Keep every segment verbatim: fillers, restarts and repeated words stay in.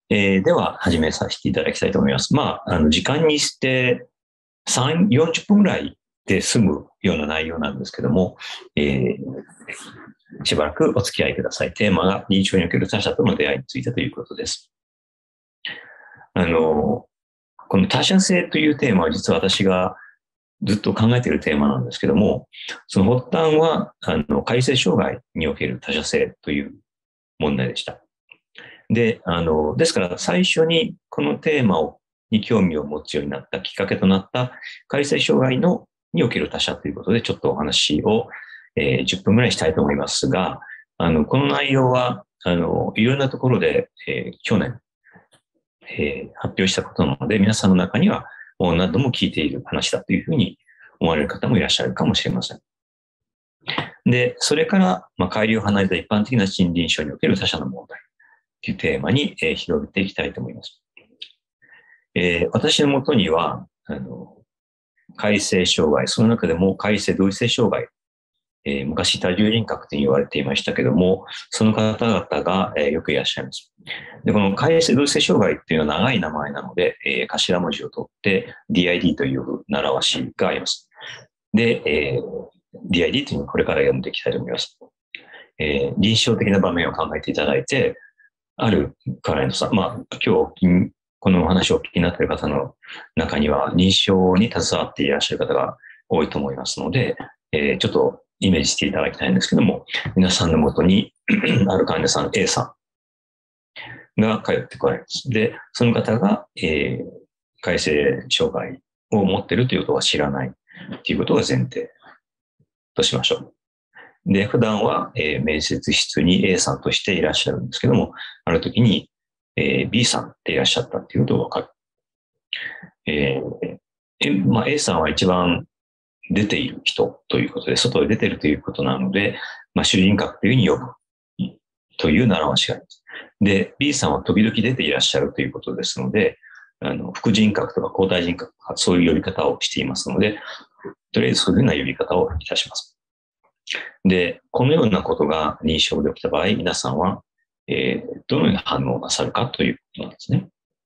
えー、では、始めさせていただきたいと思います。まあ、あの、時間にしてさん、よんじゅっぷんぐらいで済むような内容なんですけども、えー、しばらくお付き合いください。テーマが認知症における他者との出会いについてということです。あの、この他者性というテーマは実は私がずっと考えているテーマなんですけども、その発端は、あの、改正障害における他者性という問題でした。で、あの、ですから最初にこのテーマをに興味を持つようになったきっかけとなった改正障害のにおける他者ということでちょっとお話を、えー、じゅっぷんぐらいしたいと思いますが、あの、この内容は、あの、いろんなところで、えー、去年、えー、発表したことなので、皆さんの中にはもう何度も聞いている話だというふうに思われる方もいらっしゃるかもしれません。で、それから、まあ、海流を離れた一般的な森林症における他者の問題というテーマに、えー、広げていきたいと思います。えー、私のもとには、あの、改正障害、その中でも改正同一性障害、えー、昔多重人格と言われていましたけども、その方々が、えー、よくいらっしゃいます。で、この改正同一性障害っていうのは長い名前なので、えー、頭文字を取って ディーアイディー という習わしがあります。で、えー、ディーアイディー というのをこれから読んでいきたいと思います。えー、臨床的な場面を考えていただいて、あるクライアントさん、まあ、今日、このお話をお聞きになっている方の中には、認知症に携わっていらっしゃる方が多いと思いますので、えー、ちょっとイメージしていただきたいんですけども、皆さんのもとにある患者さん A さんが通ってこられます。で、その方が、えー、改正障害を持っているということは知らないということが前提としましょう。で、普段は、えー、面接室に A さんとしていらっしゃるんですけども、ある時に、えー、B さんっていらっしゃったっていうことがわかる。えーまあ、A さんは一番出ている人ということで、外で出ているということなので、まあ、主人格というふうに呼ぶという習わしがあります。で、B さんは時々出ていらっしゃるということですので、あの副人格とか交代人格とかそういう呼び方をしていますので、とりあえずそういうふうな呼び方をいたします。で、このようなことが認知症で起きた場合、皆さんは、えー、どのような反応をなさるかということなんですね。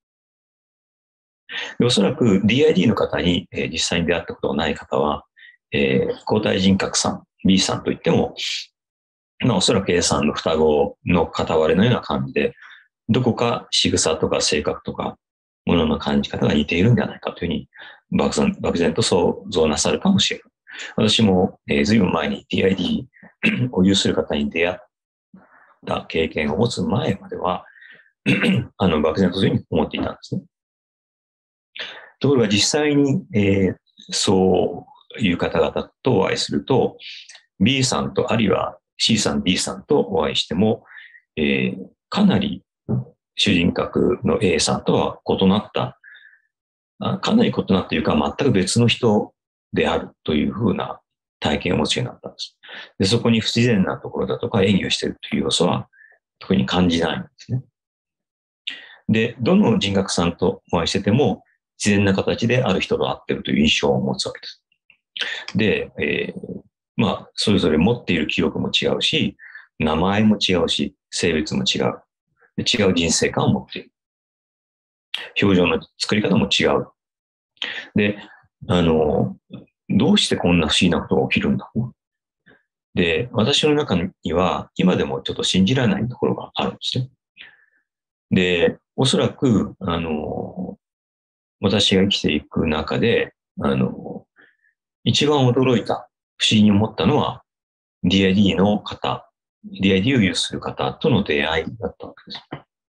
でおそらく ディーアイディー の方に、えー、実際に出会ったことがない方は、えー、交代人格さん、B さんといっても、まあ、おそらく A さんの双子の片割れのような感じで、どこか仕草とか性格とか、ものの感じ方が似ているんではないかというふうに、漠然、漠然と想像なさるかもしれない。私も、えー、ずいぶん前に ディーアイディー を有する方に出会った経験を持つ前までは、あの、漠然とそういうふうに思っていたんですね。ところが実際に、えー、そういう方々とお会いすると、B さんと、あるいは C さん、D さんとお会いしても、えー、かなり主人格の A さんとは異なった、かなり異なったというか全く別の人であるというふうな体験を持つようになったんです。で、そこに不自然なところだとか演技をしているという要素は特に感じないんですね。で、どの人格さんとお会いしてても自然な形である人と会っているという印象を持つわけです。で、えー、まあ、それぞれ持っている記憶も違うし、名前も違うし、性別も違う。違う人生観を持っている。表情の作り方も違う。で、あの、どうしてこんな不思議なことが起きるんだ。で、私の中には今でもちょっと信じられないところがあるんですね。で、おそらく、あの、私が生きていく中で、あの、一番驚いた、不思議に思ったのは、ディーアイディー の方、ディーアイディー を有する方との出会いだったわけです。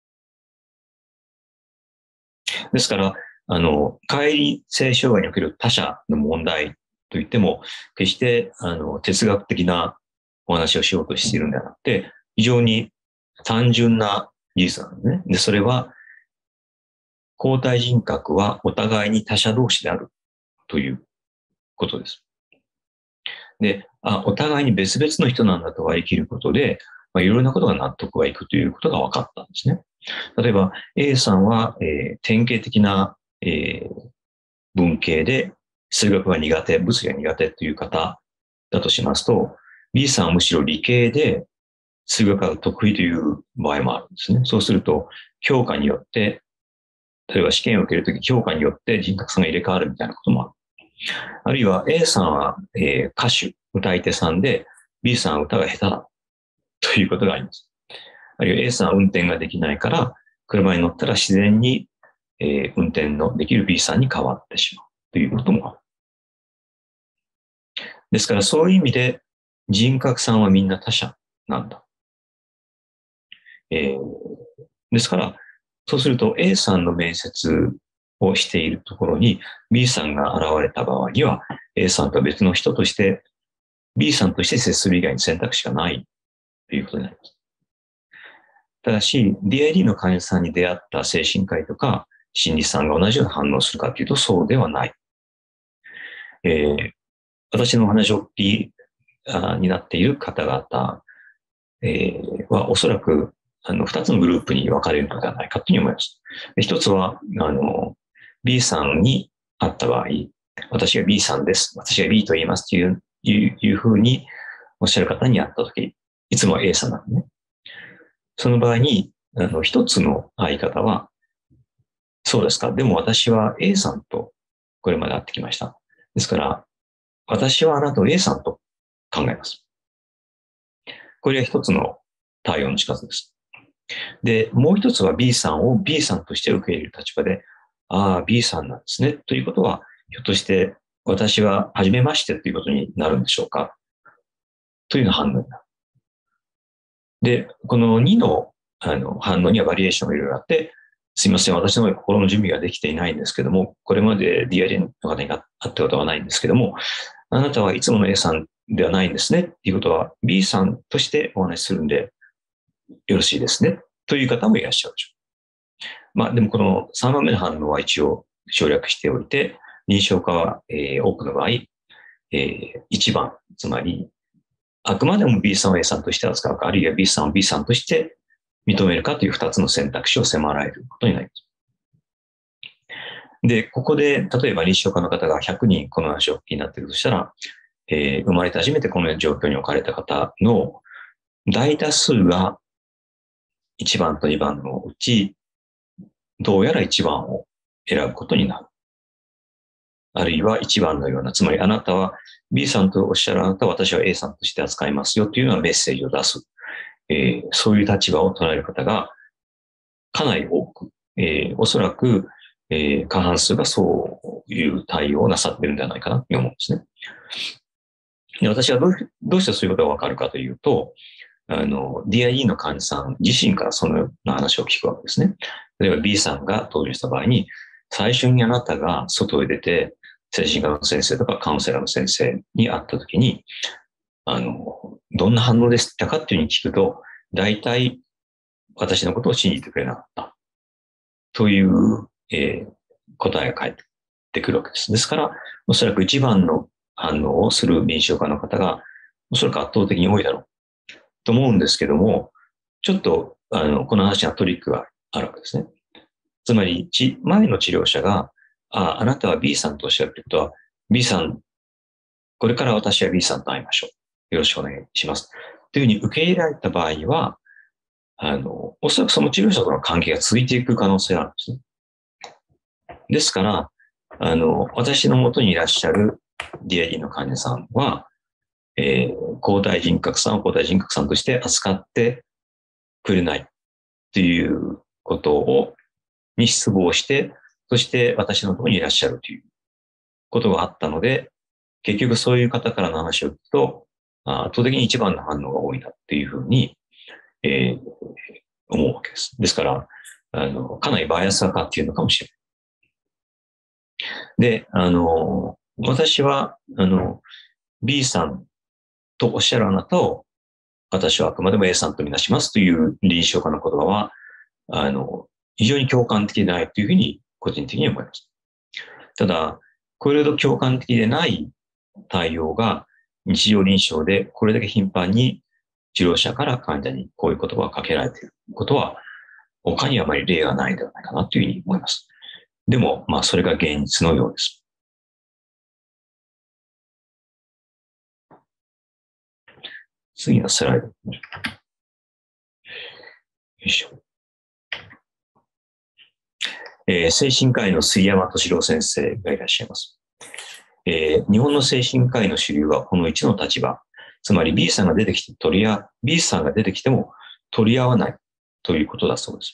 ですから、あの、乖離性障害における他者の問題といっても、決して、あの、哲学的なお話をしようとしているんではなくて、非常に単純な事実なんですね。で、それは、交代人格はお互いに他者同士であるということです。で、あ、お互いに別々の人なんだと割り切ることで、まあ、いろいろなことが納得がいくということが分かったんですね。例えば、A さんは、えー、典型的な、えー、文系で数学が苦手、物理が苦手という方だとしますと、B さんはむしろ理系で数学が得意という場合もあるんですね。そうすると、教科によって、例えば試験を受けるとき、教科によって人格さんが入れ替わるみたいなこともある。あるいは A さんは、えー、歌手、歌い手さんで、B さんは歌が下手だということがあります。あるいは A さんは運転ができないから、車に乗ったら自然に、えー、運転のできる B さんに変わってしまうということもある。ですからそういう意味で人格さんはみんな他者なんだ。えー、ですから、そうすると A さんの面接をしているところに B さんが現れた場合には A さんと別の人として B さんとして接する以外に選択肢がないということになります。ただし ディーアイディー の患者さんに出会った精神科医とか心理師さんが同じような反応をするかというとそうではない。えー、私のお話を聞きになっている方々、えー、はおそらくあの二つのグループに分かれるのではないかというふうに思います。一つはあの B さんに会った場合、私が B さんです、私が B と言いますといういういうふうにおっしゃる方に会ったとき、いつも A さんなのね。その場合にあの一つの相方は、そうですか、でも私は A さんとこれまで会ってきました。ですから、私はあなたを A さんと考えます。これは一つの対応の仕方です。で、もう一つは B さんを B さんとして受け入れる立場で、ああ、B さんなんですね。ということは、ひょっとして私は初めましてということになるんでしょうかというような反応になる。で、このにのあの反応にはバリエーションがいろいろあって、すいません、私の心の準備ができていないんですけども、これまで ディーアイディー の方に会ったことはないんですけども、あなたはいつもの A さんではないんですねっていうことは B さんとしてお話しするんでよろしいですねという方もいらっしゃるでしょう。まあでもこのさんばんめの反応は一応省略しておいて、認証化は、えー、多くの場合、えー、いちばん、つまりあくまでも B さんを A さんとして扱うか、あるいは B さんを B さんとして認めるかというふたつの選択肢を迫られることになります。で、ここで、例えば日照家の方がひゃくにんこの話をお聞きになっているとしたら、えー、生まれて初めてこの状況に置かれた方の大多数がいちばんとにばんのうち、どうやらいちばんを選ぶことになる。あるいはいちばんのような、つまりあなたは B さんとおっしゃるあなたは私は A さんとして扱いますよというようなメッセージを出す。えー、そういう立場を捉える方がかなり多く、えー、おそらく、えー、過半数がそういう対応をなさっているんではないかなと思うんですね。で私はどうどうしてそういうことがわかるかというと、あの、ディーアイディー の患者さん自身からそのような話を聞くわけですね。例えば B さんが登場した場合に、最初にあなたが外へ出て、精神科の先生とかカウンセラーの先生に会ったときに、あの、どんな反応でしたかっていうふうに聞くと、大体私のことを信じてくれなかった。という、えー、答えが返ってくるわけです。ですから、おそらく一番の反応をする臨床家の方が、おそらく圧倒的に多いだろうと思うんですけども、ちょっと、あの、この話はトリックがあるわけですね。つまり、前の治療者が、あ、あなたは B さんとおっしゃるということは、B さん、これから私は B さんと会いましょう。よろしくお願いします。というふうに受け入れられた場合には、あの、おそらくその治療者との関係が続いていく可能性があるんですね。ですから、あの、私のもとにいらっしゃる ディーアイディー の患者さんは、えー、交代人格さんを交代人格さんとして扱ってくれないということを、に失望して、そして私のところにいらっしゃるということがあったので、結局そういう方からの話を聞くと、圧倒的に一番の反応が多いなっていうふうに、えー、思うわけです。ですから、あの、かなりバイアスがかかっているのかもしれない。で、あの、私は、あの、B さんとおっしゃるあなたを、私はあくまでも A さんとみなしますという臨床家の言葉は、あの、非常に共感的でないというふうに、個人的に思います。ただ、これほど共感的でない対応が日常臨床でこれだけ頻繁に治療者から患者にこういう言葉をかけられていることは、他にはあまり例がないのではないかなというふうに思います。でも、まあ、それが現実のようです。次のスライド。 いしょ。えー、精神科医の杉山敏郎先生がいらっしゃいます。えー、日本の精神科医の主流はこのいちの立場。つまり B さんが出てきて取り合、B さんが出てきても取り合わないということだそうです。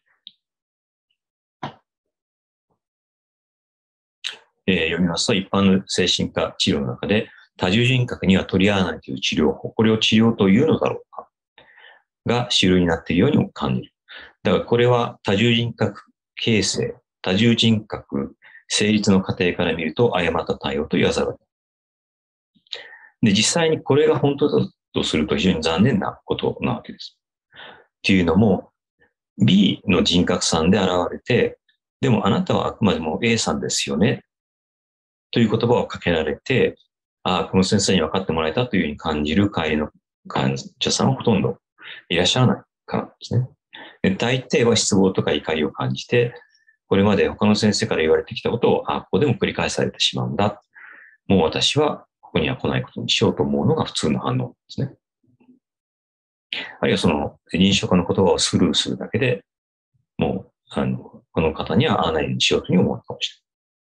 えー、読みますと、一般の精神科治療の中で多重人格には取り合わないという治療法、これを治療というのだろうかが主流になっているようにも感じる。だからこれは多重人格形成、多重人格成立の過程から見ると誤った対応と言わざるを得ない。で、実際にこれが本当だとすると非常に残念なことなわけです。っていうのも、B の人格さんで現れて、でもあなたはあくまでも A さんですよね。という言葉をかけられて、ああ、この先生に分かってもらえたというふうに感じる会員の患者さんはほとんどいらっしゃらないからですね。で、大抵は失望とか怒りを感じて、これまで他の先生から言われてきたことを、ああ、ここでも繰り返されてしまうんだ。もう私はここには来ないことにしようと思うのが普通の反応ですね。あるいはその臨床家の言葉をスルーするだけでもう、あの、この方には会わないようにしようという思うかもし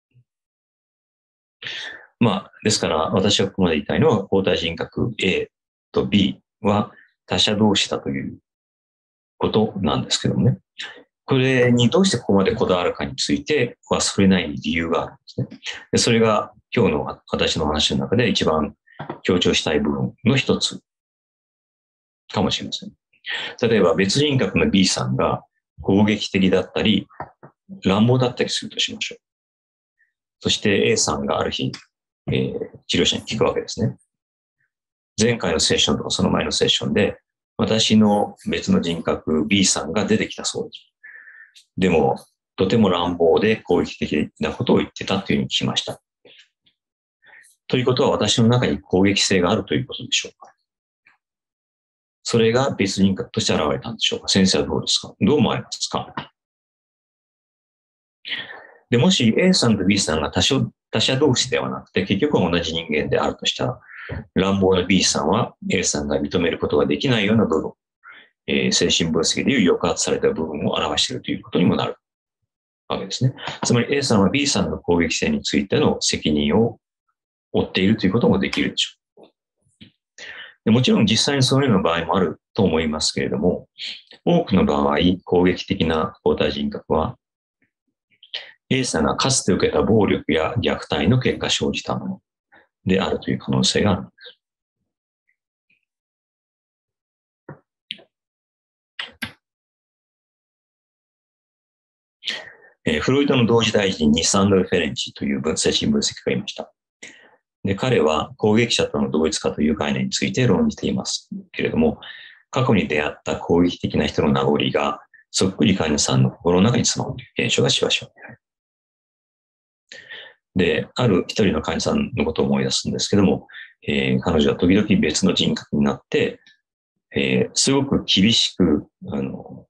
れない。まあ、ですから私がここまで言いたいのは、交代人格 A と B は他者同士だということなんですけどもね。これにどうしてここまでこだわるかについては、それなりに理由があるんですね。でそれが今日の私の話の中で一番強調したい部分の一つかもしれません。例えば別人格の B さんが攻撃的だったり、乱暴だったりするとしましょう。そして A さんがある日、えー、治療者に聞くわけですね。前回のセッションとかその前のセッションで、私の別の人格 B さんが出てきたそうです。でも、とても乱暴で攻撃的なことを言ってたというふうに聞きました。ということは私の中に攻撃性があるということでしょうか。それが別人格として現れたんでしょうか。先生はどうですか。どう思われますか。で、もし A さんと B さんが他者、他者同士ではなくて、結局は同じ人間であるとしたら、乱暴な B さんは A さんが認めることができないような部分、えー、精神分析でいう抑圧された部分を表しているということにもなるわけですね。つまり A さんは B さんの攻撃性についての責任を負っているということもできるでしょう。でもちろん実際にそういうような場合もあると思いますけれども、多くの場合、攻撃的な交代人格は、A さんがかつて受けた暴力や虐待の結果生じたものであるという可能性があるんです。えー、フロイトの同時代人にサンドル・フェレンチという精神分析家がいました。で、彼は攻撃者との同一化という概念について論じていますけれども、過去に出会った攻撃的な人の名残がそっくり患者さんの心の中に詰まるという現象がしばしば見られる。で、ある一人の患者さんのことを思い出すんですけども、えー、彼女は時々別の人格になって、えー、すごく厳しく、あの、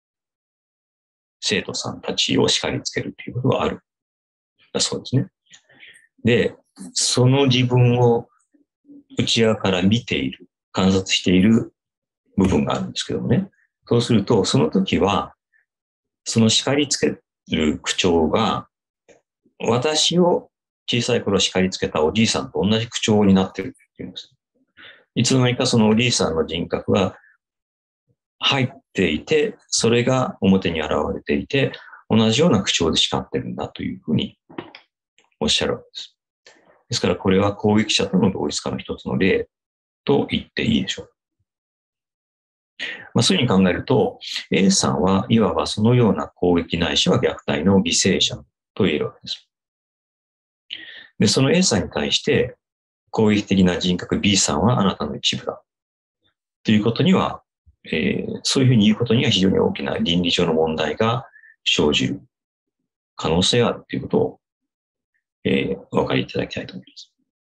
生徒さんたちを叱りつけるということがある。だそうですね。で、その自分を内側から見ている、観察している部分があるんですけどもね。そうすると、その時は、その叱りつける口調が、私を小さい頃叱りつけたおじいさんと同じ口調になってるっていうんです。いつの間にかそのおじいさんの人格が入っていて、それが表に現れていて、同じような口調で叱ってるんだというふうにおっしゃるわけです。ですからこれは攻撃者との同一化の一つの例と言っていいでしょう。まあ、そういうふうに考えると、A さんはいわばそのような攻撃ないしは虐待の犠牲者と言えるわけです。で、その A さんに対して攻撃的な人格 B さんはあなたの一部だということには、えー、そういうふうに言うことには非常に大きな倫理上の問題が生じる可能性があるということを、えー、お分かりいただきたいと思います。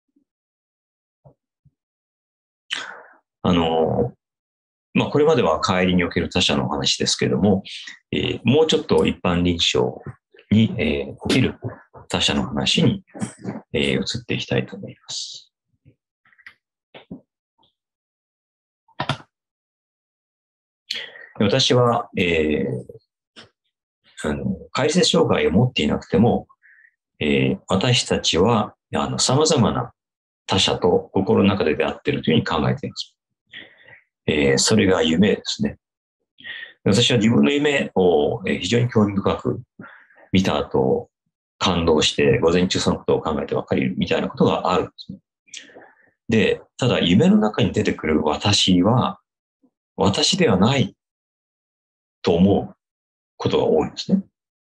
あの、まあ、これまでは帰りにおける他者の話ですけれども、えー、もうちょっと一般臨床に、えー、おける他者の話に、えー、移っていきたいと思います。 私は、えー、あの、改正障害を持っていなくても、えー、私たちは、あの、様々な他者と心の中で出会っているというふうに考えています。えー、それが夢ですね。私は自分の夢を非常に興味深く見た後、感動して午前中そのことを考えてばかりみたいなことがあるんですね。で、ただ夢の中に出てくる私は、私ではないと思うことが多いんですね。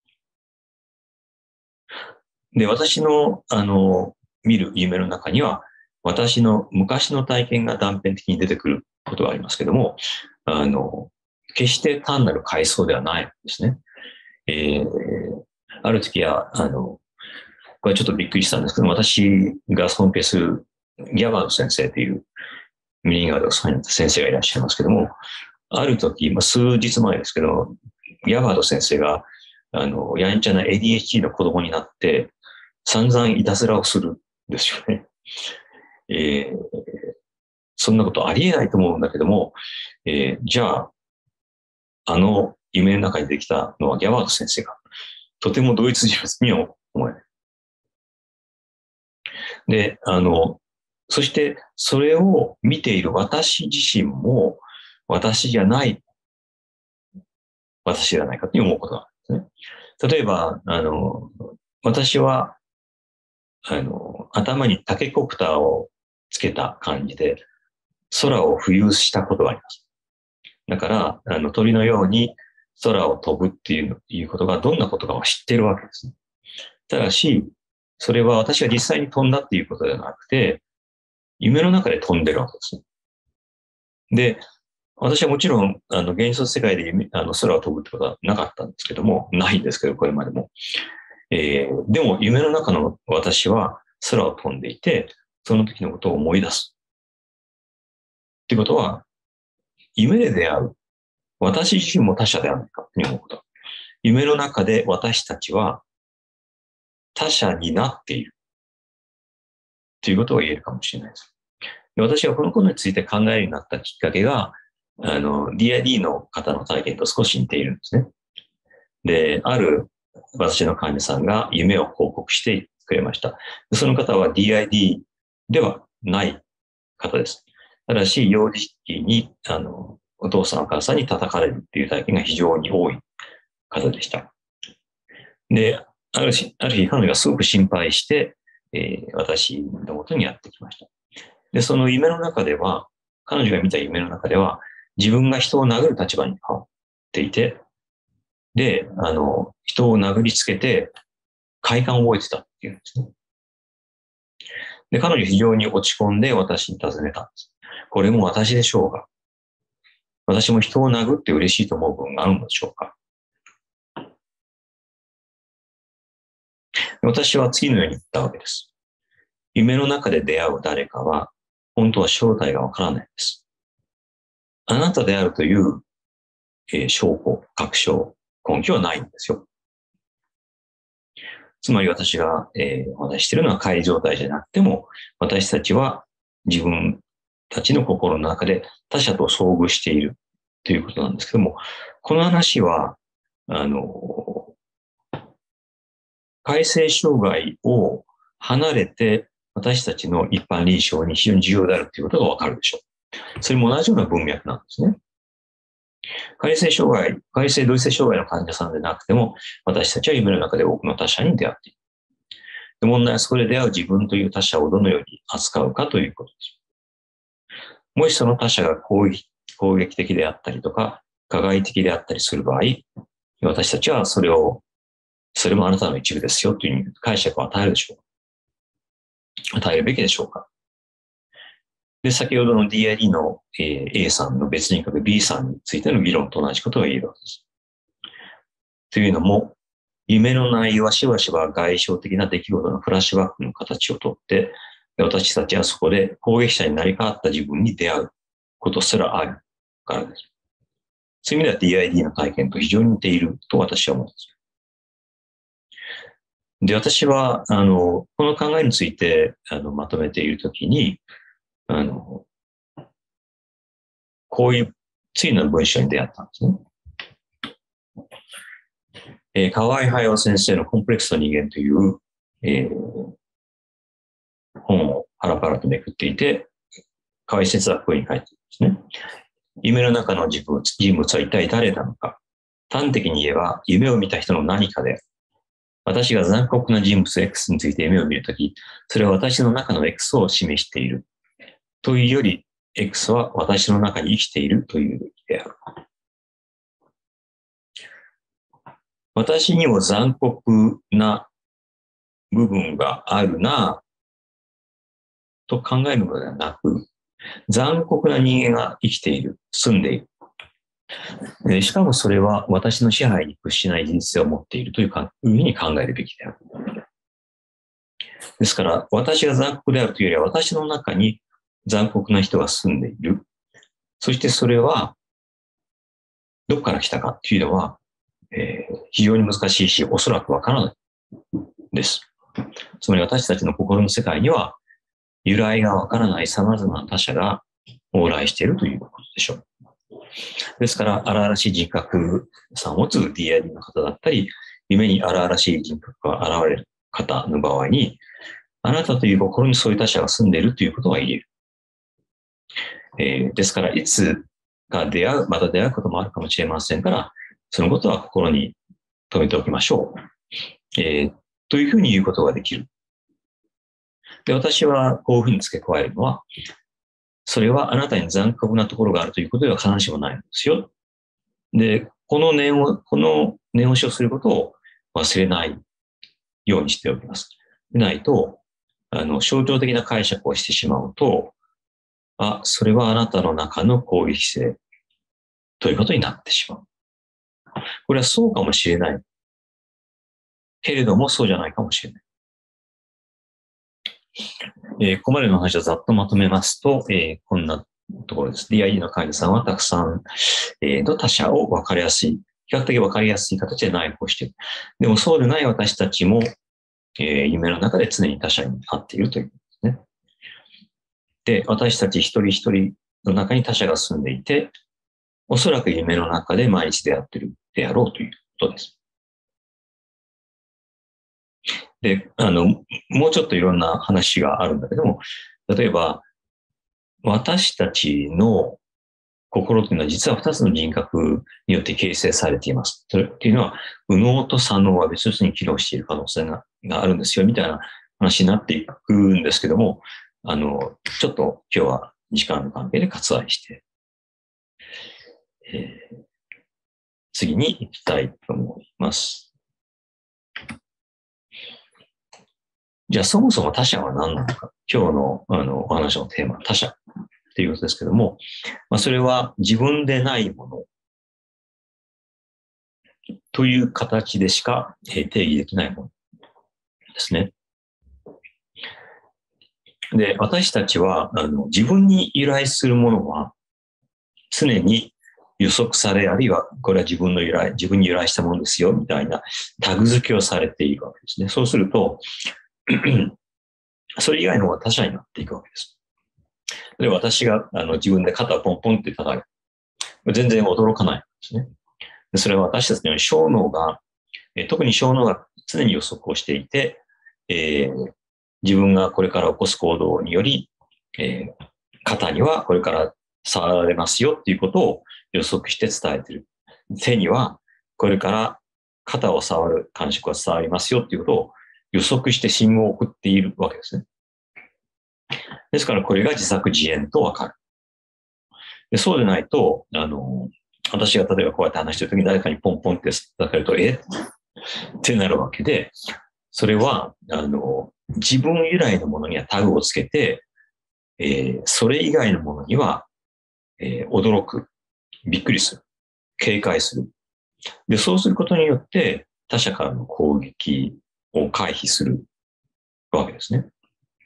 で、私の、あの、見る夢の中には、私の昔の体験が断片的に出てくることがありますけども、あの、決して単なる回想ではないんですね。えー、ある時は、あの、これちょっとびっくりしたんですけど、私が尊敬するギャバード先生というミニガード先生がいらっしゃいますけども、ある時、まあ、数日前ですけど、ギャバード先生が、あの、やんちゃな エーディーエイチディー の子供になって、散々いたずらをするんですよね。えー、そんなことありえないと思うんだけども、えー、じゃあ、あの夢の中にできたのはギャバード先生が、とても同一人物に思えない。で、あの、そしてそれを見ている私自身も、私じゃない、私じゃないかと思うことがあるんですね。例えば、あの、私は、あの、頭にタケコプターをつけた感じで、空を浮遊したことがあります。だから、あの、鳥のように空を飛ぶっていう、いうことがどんなことかを知ってるわけですね。ただし、それは私が実際に飛んだっていうことではなくて、夢の中で飛んでるわけですね。で、私はもちろん、あの、現実世界で夢あの空を飛ぶってことはなかったんですけども、ないんですけど、これまでも。えー、でも、夢の中の私は空を飛んでいて、その時のことを思い出す。っていうことは、夢で出会う。私自身も他者ではないかに思うこと。夢の中で私たちは他者になっている。ということが言えるかもしれないです。で、私はこのことについて考えるようになったきっかけが、あの、ディーアイディー の方の体験と少し似ているんですね。で、ある私の患者さんが夢を報告してくれました。その方は ディーアイディー ではない方です。ただし、幼児期に、あの、お父さんお母さんに叩かれるっていう体験が非常に多い方でした。で、ある日、ある日彼女がすごく心配して、えー、私のもとにやってきました。で、その夢の中では、彼女が見た夢の中では、自分が人を殴る立場に変わっていて、で、あの、人を殴りつけて、快感を覚えてたっていうんですね。で、彼女非常に落ち込んで私に尋ねたんです。これも私でしょうか？私も人を殴って嬉しいと思う部分があるのでしょうか？私は次のように言ったわけです。夢の中で出会う誰かは、本当は正体がわからないです。あなたであるという、えー、証拠、確証、根拠はないんですよ。つまり私が、えー、お話しているのは乖離状態じゃなくても、私たちは自分たちの心の中で他者と遭遇しているということなんですけども、この話は、あの、改正障害を離れて私たちの一般臨床に非常に重要であるということがわかるでしょう。それも同じような文脈なんですね。改正障害、改正同一性障害の患者さんでなくても、私たちは夢の中で多くの他者に出会っている。問題はそこで出会う自分という他者をどのように扱うかということです。もしその他者が攻撃攻撃的であったりとか、加害的であったりする場合、私たちはそれを、それもあなたの一部ですよという解釈を与えるでしょうか？与えるべきでしょうか？で、先ほどの ディーアイディー の A さんの別人格 B さんについての議論と同じことが言えるわけです。というのも、夢の内容はしばしば外傷的な出来事のフラッシュバックの形をとって、私たちはそこで攻撃者になり変わった自分に出会うことすらあるからです。そういう意味では ディーアイディー の体験と非常に似ていると私は思うんです。で、私は、あの、この考えについて、あの、まとめているときに、あの、こういう次の文章に出会ったんですね。 えー、河合隼先生のコンプレックスの人間という、えー、本をパラパラとめくっていて、河合先生はこういうふうに書いているんですね。夢の中の人物、人物は一体誰なのか。端的に言えば、夢を見た人の何かで、私が残酷な人物 X について夢を見るとき、それは私の中の X を示している。というより、X は私の中に生きているという意味である。私にも残酷な部分があるなと考えるのではなく、残酷な人間が生きている、住んでいる。しかもそれは私の支配に屈しない人生を持っているというふうに考えるべきである。ですから、私が残酷であるというよりは、私の中に残酷な人が住んでいる。そしてそれは、どこから来たかというのは、えー、非常に難しいし、おそらくわからないです。つまり私たちの心の世界には、由来がわからない様々な他者が往来しているということでしょう。ですから、荒々しい人格さんを持つ ディーアイディー の方だったり、夢に荒々しい人格が現れる方の場合に、あなたという心にそういう他者が住んでいるということが言える。えー、ですから、いつか出会う、また出会うこともあるかもしれませんから、そのことは心に留めておきましょう。えー、というふうに言うことができる。で、私はこういうふうに付け加えるのは、それはあなたに残酷なところがあるということでは必ずしもないんですよ。で、この念を、この念押しをすることを忘れないようにしておきます。でないと、あの、象徴的な解釈をしてしまうと、あ、それはあなたの中の攻撃性ということになってしまう。これはそうかもしれない。けれども、そうじゃないかもしれない。えー、ここまでの話をざっとまとめますと、えー、こんなところです。ディーアイディー の患者さんはたくさん、えー、と他者を分かりやすい、比較的分かりやすい形で内包している。でもそうでない私たちも、えー、夢の中で常に他者に会っているということですね。で、私たち一人一人の中に他者が住んでいて、おそらく夢の中で毎日出会っているであろうということです。で、あの、もうちょっといろんな話があるんだけども、例えば、私たちの心というのは実は二つの人格によって形成されています。それっていうのは、右脳と左脳は別々に機能している可能性があるんですよ、みたいな話になっていくんですけども、あの、ちょっと今日は時間の関係で割愛して、えー、次に行きたいと思います。じゃあそもそも他者は何なのか。今日のあのお話のテーマは他者っていうことですけども、まあ、それは自分でないものという形でしか定義できないものですね。で、私たちはあの自分に由来するものは常に予測され、あるいはこれは自分の由来、自分に由来したものですよみたいなタグ付けをされているわけですね。そうすると、それ以外の方が他者になっていくわけです。で、私があの自分で肩をポンポンって叩く。全然驚かないんですね。でそれは私たちのように小脳が、え特に小脳が常に予測をしていて、えー、自分がこれから起こす行動により、えー、肩にはこれから触られますよっていうことを予測して伝えている。手にはこれから肩を触る感触が伝わりますよっていうことを予測して信号を送っているわけですね。ですからこれが自作自演とわかる。でそうでないと、あの、私が例えばこうやって話してるときに誰かにポンポンって叩かれると、えってなるわけで、それは、あの、自分由来のものにはタグをつけて、えー、それ以外のものには、えー、驚く、びっくりする、警戒する。で、そうすることによって他者からの攻撃を回避するわけですね。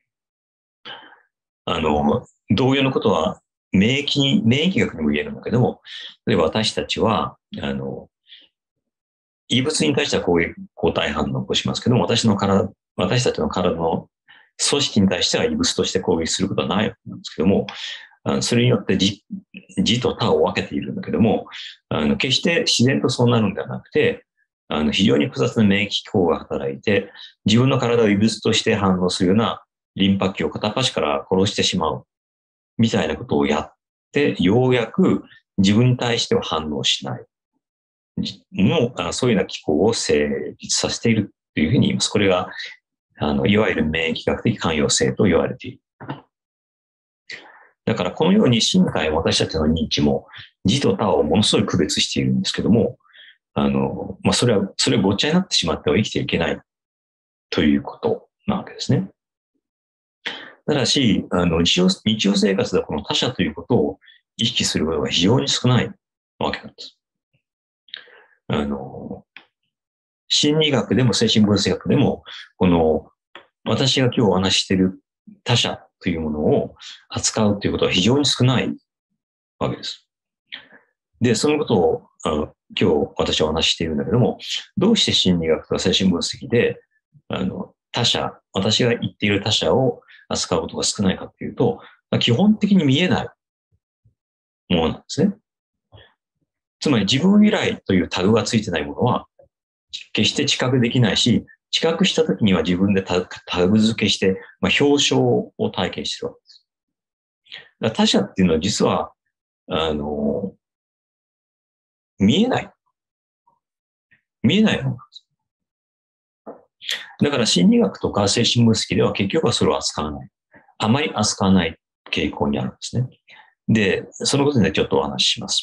あの、同様のことは免疫に、免疫学にも言えるんだけども、例えば私たちは、あの、異物に対しては攻撃、抗体反応を起こしますけども、私の体、私たちの体の組織に対しては異物として攻撃することはないわけなんですけども、それによって自、自と他を分けているんだけども、あの決して自然とそうなるんではなくて、 あの、非常に複雑な免疫機構が働いて、自分の体を異物として反応するようなリンパ球を片っ端から殺してしまう。みたいなことをやって、ようやく自分に対しては反応しない。もう、そういうような機構を成立させているというふうに言います。これが、あの、いわゆる免疫学的寛容性と言われている。だからこのように身体も私たちの認知も自と他をものすごい区別しているんですけども、あの、まあ、それは、それごっちゃになってしまっては生きていけないということなわけですね。ただし、あの、日常、日常生活でこの他者ということを意識することが非常に少ないわけなんです。あの、心理学でも精神分析学でも、この、私が今日お話ししている他者というものを扱うということは非常に少ないわけです。で、そのことをあの今日私はお話ししているんだけども、どうして心理学とか精神分析で、あの、他者、私が言っている他者を扱うことが少ないかというと、基本的に見えないものなんですね。つまり自分由来というタグがついてないものは、決して知覚できないし、知覚したときには自分でタグ付けして、まあ、表彰を体験しているわけです。だ他者っていうのは実は、あの、見えない。見えないものなんです。だから心理学とか精神分析では結局はそれを扱わない。あまり扱わない傾向にあるんですね。で、そのことでちょっとお話しします。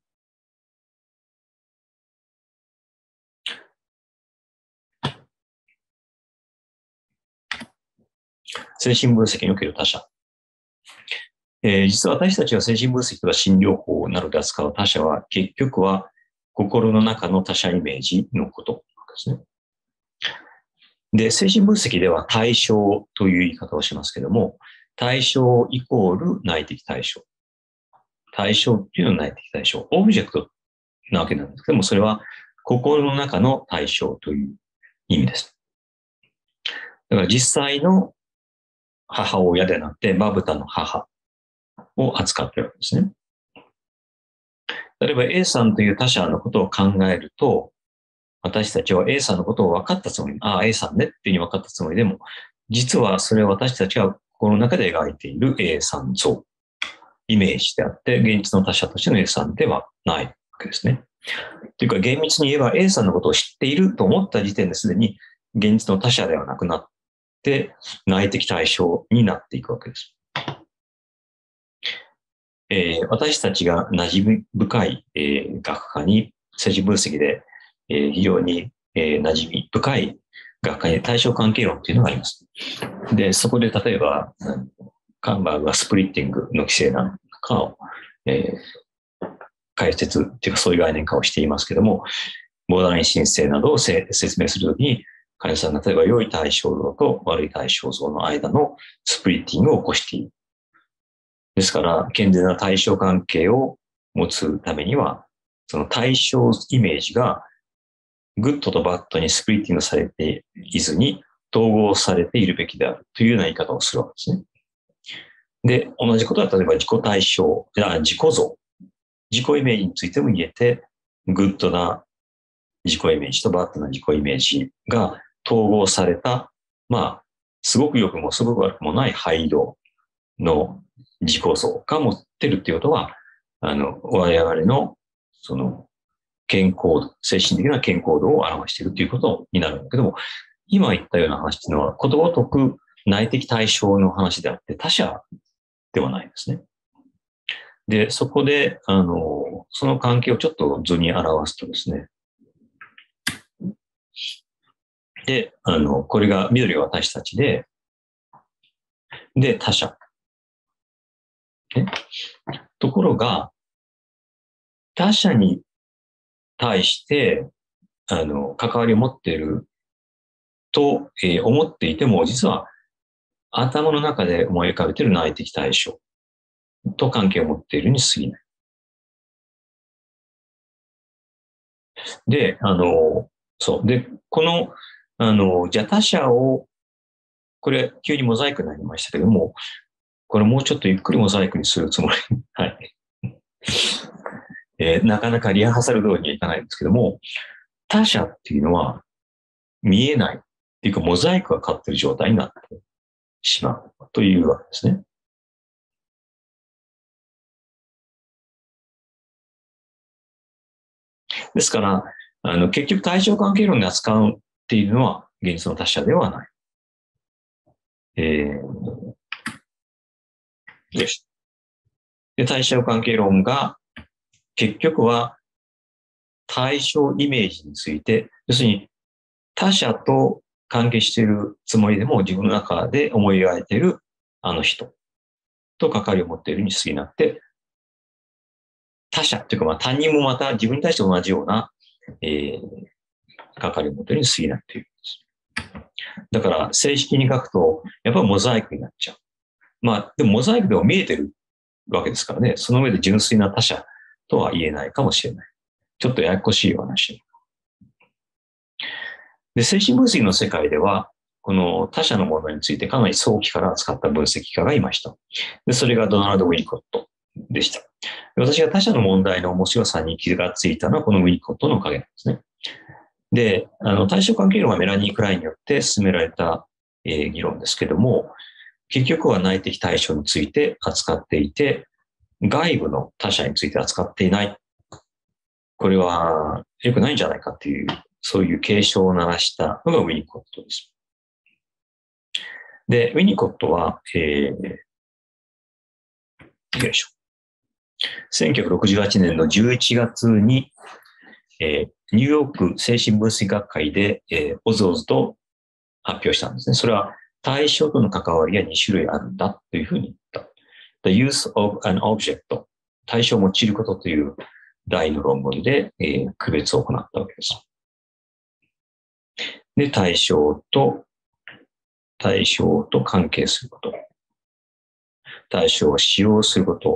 精神分析における他者。えー、実は私たちが精神分析とか心療法などで扱う他者は結局は心の中の他者イメージのことですね。で、精神分析では対象という言い方をしますけども、対象イコール内的対象。対象っていうのは内的対象。オブジェクトなわけなんですけども、それは心の中の対象という意味です。だから実際の母親ではなくて、まぶたの母を扱っているわけですね。例えば A さんという他者のことを考えると、私たちは A さんのことを分かったつもり、ああ、A さんねっていうふうに分かったつもりでも、実はそれは私たちが心の中で描いている A さん像、イメージであって、現実の他者としての A さんではないわけですね。というか厳密に言えば A さんのことを知っていると思った時点ですでに現実の他者ではなくなって内的対象になっていくわけです。えー、私たちが馴染み深い、えー、学科に精神分析で、えー、非常に、えー、馴染み深い学科に対象関係論というのがあります。で、そこで例えばカンバーグはスプリッティングの規制なんかを、えー、解説っていうかそういう概念化をしていますけども、ボーダーライン申請などを説明するときに、患者さんが例えば良い対象像と悪い対象像の間のスプリッティングを起こしている。ですから、健全な対象関係を持つためには、その対象イメージがグッドとバッドにスプリッティングされていずに統合されているべきであるというような言い方をするわけですね。で、同じことは例えば自己対象、自己像、自己イメージについても言えて、グッドな自己イメージとバッドな自己イメージが統合された、まあ、すごく良くもすごく悪くもない灰色の自己像が持ってるっていうことは、あの、我々の、その、健康度、精神的な健康度を表しているということになるんだけども、今言ったような話っていうのは、ことごとく内的対象の話であって、他者ではないですね。で、そこで、あの、その関係をちょっと図に表すとですね、で、あの、これが緑が私たちで、で、他者。ね、ところが、他者に対して、あの、関わりを持っていると、えー、思っていても、実は頭の中で思い浮かべている内的対象と関係を持っているに過ぎない。で、あの、そう。で、この、あの、じゃあ他者を、これ急にモザイクになりましたけども、これもうちょっとゆっくりモザイクにするつもり。はい。えー、なかなかリハーサル通りにはいかないんですけども、 他者っていうのは見えないっていうか、モザイクがかかっている状態になってしまうというわけですね。ですから、あの結局対象関係論で扱うっていうのは現実の他者ではない。えー、でした。で、対象関係論が結局は対象イメージについて、要するに他者と関係しているつもりでも自分の中で思い描いているあの人と関わりを持っているに過ぎなって、他者っていうかまあ他人もまた自分に対して同じような、えー、関わりを持っているに過ぎないという。だから正式に書くとやっぱりモザイクになっちゃう。まあでもモザイクでも見えてるわけですからね、その上で純粋な他者とは言えないかもしれない。ちょっとややこしいお話。で、精神分析の世界では、この他者のものについてかなり早期から使った分析家がいました。で、それがドナルド・ウィニコットでした。私が他者の問題の面白さに気がついたのはこのウィニコットのおかげなんですね。で、あの対象関係論はメラニー・クラインによって進められた、えー、議論ですけども、結局は内的対象について扱っていて、外部の他者について扱っていない。これは良くないんじゃないかっていう、そういう警鐘を鳴らしたのがウィニコットです。で、ウィニコットは、えー、よいしょ。せんきゅうひゃくろくじゅうはちねんのじゅういちがつに、えー、ニューヨーク精神分析学会で、えー、おずおずと発表したんですね。それは対象との関わりがに種類あるんだというふうに言った。The use of an object 対象を用いることという題の論文で、えー、区別を行ったわけです。で、対象と、対象と関係すること。対象を使用すること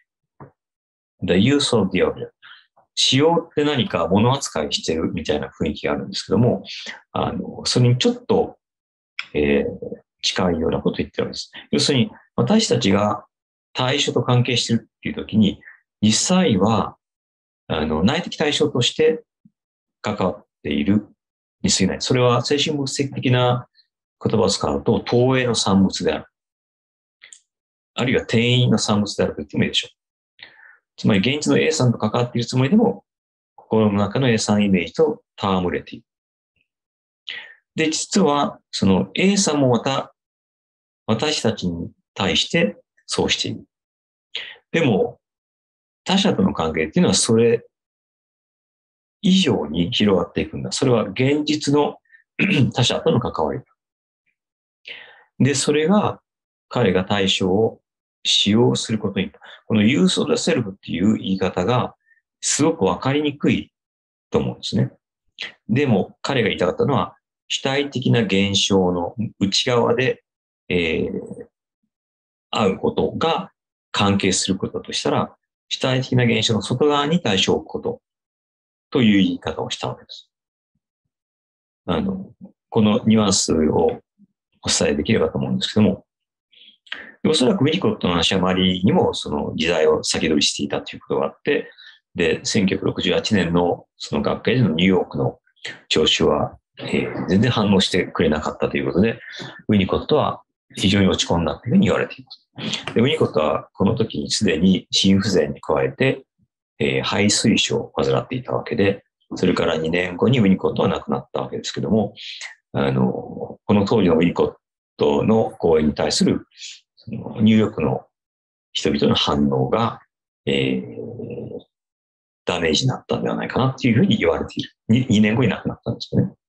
。The use of the object。使用って何か物扱いしてるみたいな雰囲気があるんですけども、あの、それにちょっと、えー、近いようなことを言ってるんです。要するに、私たちが対象と関係してるっていうときに、実際は、あの、内的対象として関わっているに過ぎない。それは精神分析的な言葉を使うと、投影の産物である。あるいは転移の産物であると言ってもいいでしょう。つまり、現実の A さんと関わっているつもりでも、心の中の A さんイメージと戯れている。で、実は、その A さんもまた、私たちに対してそうしている。でも、他者との関係っていうのはそれ以上に広がっていくんだ。それは現実の他者との関わり。で、それが彼が対象を使用することに、この use of the self っていう言い方がすごくわかりにくいと思うんですね。でも彼が言いたかったのは、主体的な現象の内側で、えー、会うことが関係することとしたら、主体的な現象の外側に対象を置くことという言い方をしたわけです。あの、このニュアンスをお伝えできればと思うんですけども、おそらくウィニコットの話は周りにもその時代を先取りしていたということがあって、で、せんきゅうひゃくろくじゅうはちねんのその学会でのニューヨークの聴取は、えー、全然反応してくれなかったということで、ウィニコットは非常に落ち込んだというふうに言われています。でウィニコットはこの時にすでに心不全に加えて、えー、肺水腫を患っていたわけで、それからにねんごにウィニコットは亡くなったわけですけども、あの、この当時のウィニコットの講演に対するそのニューヨークの人々の反応が、えー、ダメージになったんではないかなっていうふうに言われている。に, にねんごに亡くなったんですよね。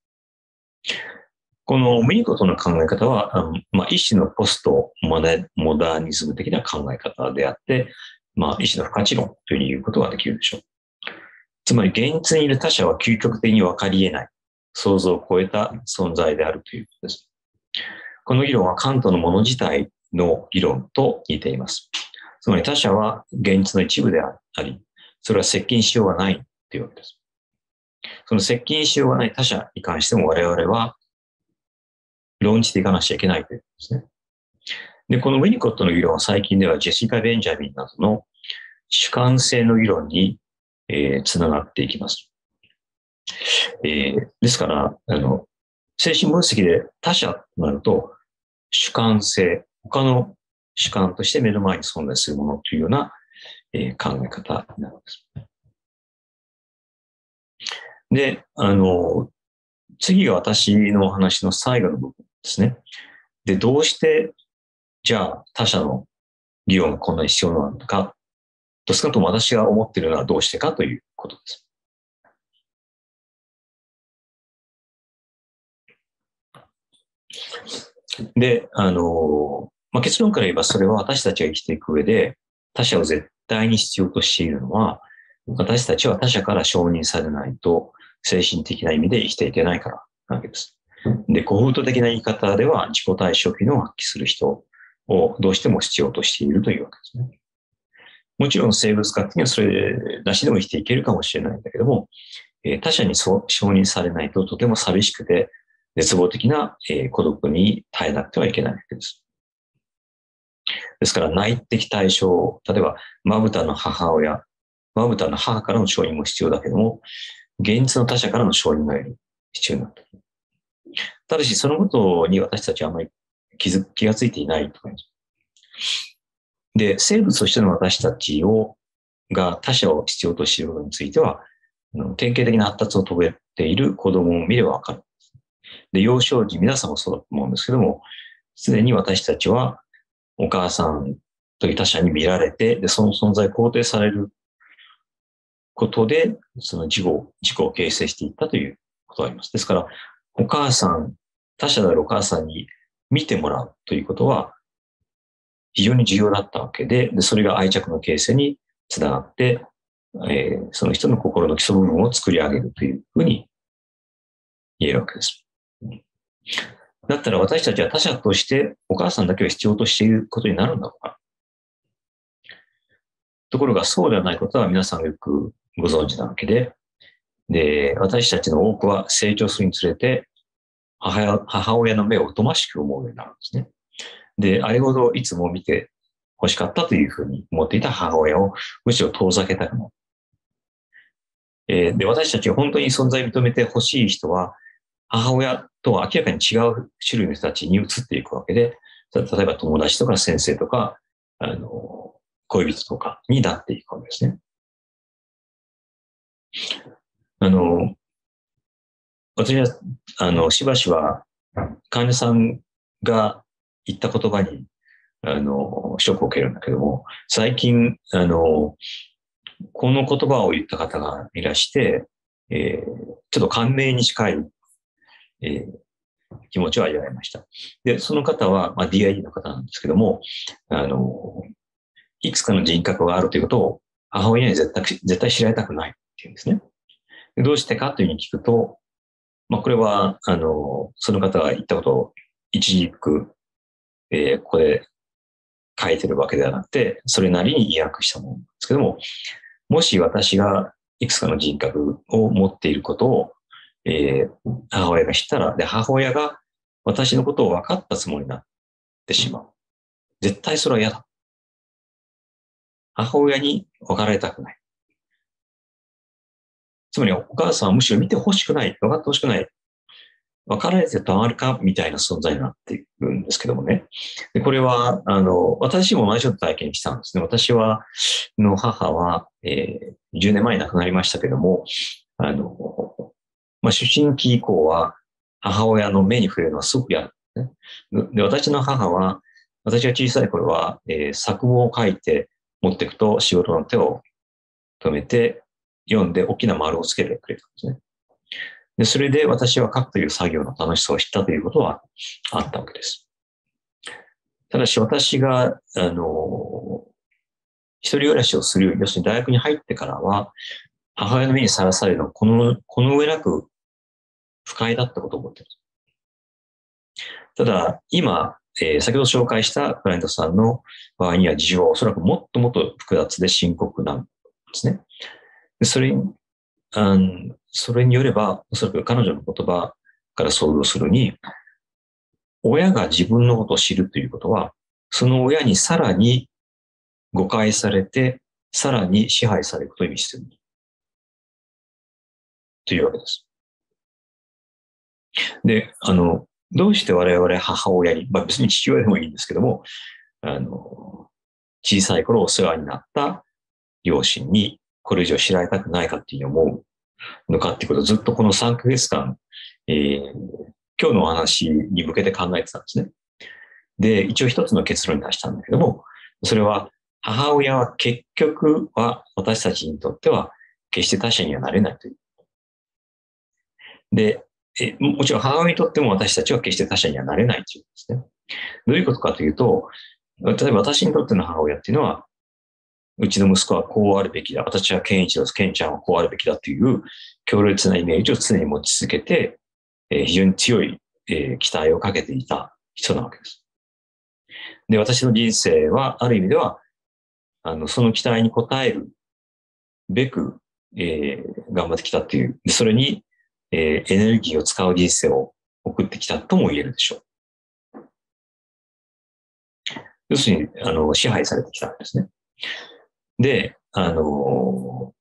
このウィニコットの考え方は、あのまあ、一種のポストモダニズム的な考え方であって、まあ、一種の不可知論というふうに言うことができるでしょう。つまり現実にいる他者は究極的に分かり得ない、想像を超えた存在であるということです。この議論はカントのもの自体の議論と似ています。つまり他者は現実の一部であり、それは接近しようがないというわけです。その接近しようがない他者に関しても我々は論じていかなくちゃいけないということですね。で、このウィニコットの議論は最近ではジェシカ・ベンジャミンなどの主観性の議論に、えー、つながっていきます。 えーですから、あの、精神分析で他者となると、主観性、他の主観として目の前に存在するものというような、えー考え方になるんです。で、あの、次が私のお話の最後の部分ですね。で、どうして、じゃあ他者の議論がこんなに必要なのか、と少なくとも私が思っているのはどうしてかということです。で、あの、まあ、結論から言えばそれは私たちが生きていく上で他者を絶対に必要としているのは、私たちは他者から承認されないと精神的な意味で生きていけないからなわけです。で、古風土的な言い方では自己対象機能を発揮する人をどうしても必要としているというわけですね。もちろん生物学的にはそれなしでも生きていけるかもしれないんだけども、他者に承認されないととても寂しくて絶望的な孤独に耐えなくてはいけないわけです。ですから内的対象、例えばまぶたの母親、まぶたの母からの承認も必要だけども、現実の他者からの承認が必要になっている。ただし、そのことに私たちはあまり気づ気がついていないと思います。で、生物としての私たちをが他者を必要としていることについては、典型的な発達を遂げている子供を見ればわかる。で、幼少時皆さんもそうだと思うんですけども、すでに私たちはお母さんという他者に見られて、で、その存在を肯定されることで、その自己を、自己を形成していったということがあります。ですから、お母さん、他者であるお母さんに見てもらうということは、非常に重要だったわけで、でそれが愛着の形成につながって、えー、その人の心の基礎部分を作り上げるというふうに言えるわけです。だったら私たちは他者としてお母さんだけを必要としていることになるんだろうか。ところがそうではないことは皆さんよくご存知なわけで、で、私たちの多くは成長するにつれて母、母親の目を疎ましく思うようになるんですね。で、あれほどいつも見て欲しかったというふうに思っていた母親をむしろ遠ざけたくなる。えー、で、私たちが本当に存在を認めて欲しい人は、母親とは明らかに違う種類の人たちに移っていくわけで、例えば友達とか先生とか、あの、恋人とかになっていくわけですね。あの、私は、あの、しばしば患者さんが言った言葉に、あの、ショックを受けるんだけども、最近、あの、この言葉を言った方がいらして、えー、ちょっと感銘に近い、えー、気持ちを味わいました。で、その方は、まあ、ディーアイディー の方なんですけども、あの、いくつかの人格があるということを母親には絶対、絶対知られたくないっていうんですね。でどうしてかというふうに聞くと、まあ、これは、あの、その方が言ったことを一軸、えー、ここで書いてるわけではなくて、それなりに意訳したものなんですけども、もし私がいくつかの人格を持っていることを、えー、母親が知ったら、で、母親が私のことを分かったつもりになってしまう。絶対それは嫌だ。母親に分かられたくない。つまりお母さんはむしろ見てほしくない。分かってほしくない。分かられてたまるかみたいな存在になっているんですけどもね。でこれは、あの、私も同じような体験したんですね。私は、の母は、えー、じゅうねんまえに亡くなりましたけども、あの、まあ、出身期以降は、母親の目に触れるのはすごく嫌だ、ね。で、私の母は、私が小さい頃は、えー、作文を書いて持っていくと仕事の手を止めて、読んで大きな丸をつけてくれたんですね。で、それで私は書くという作業の楽しさを知ったということはあったわけです。ただし私が、あの、一人暮らしをする、要するに大学に入ってからは、母親の目にさらされるのはこの、この上なく不快だったことを思っています。ただ、今、えー、先ほど紹介したクライアントさんの場合には事情はおそらくもっともっと複雑で深刻なんですね。でそれに、あのそれによれば、おそらく彼女の言葉から想像するに、親が自分のことを知るということは、その親にさらに誤解されて、さらに支配されることを意味している。 というわけです。で、あの、どうして我々母親に、まあ別に父親でもいいんですけども、あの、小さい頃お世話になった両親にこれ以上知られたくないかっていうふうに思うのかっていうことをずっとこのさんかげつかん、えー、今日のお話に向けて考えてたんですね。で、一応一つの結論に出したんだけども、それは母親は結局は私たちにとっては決して他者にはなれないという。で、えもちろん母親にとっても私たちは決して他者にはなれないというんですね。どういうことかというと、例えば私にとっての母親っていうのは、うちの息子はこうあるべきだ。私は健一です。健ちゃんはこうあるべきだという強烈なイメージを常に持ち続けて、えー、非常に強い、えー、期待をかけていた人なわけです。で、私の人生はある意味では、あの、その期待に応えるべく、えー、頑張ってきたっていう、それに、えー、エネルギーを使う人生を送ってきたとも言えるでしょう。要するに、あの、支配されてきたんですね。で、あの、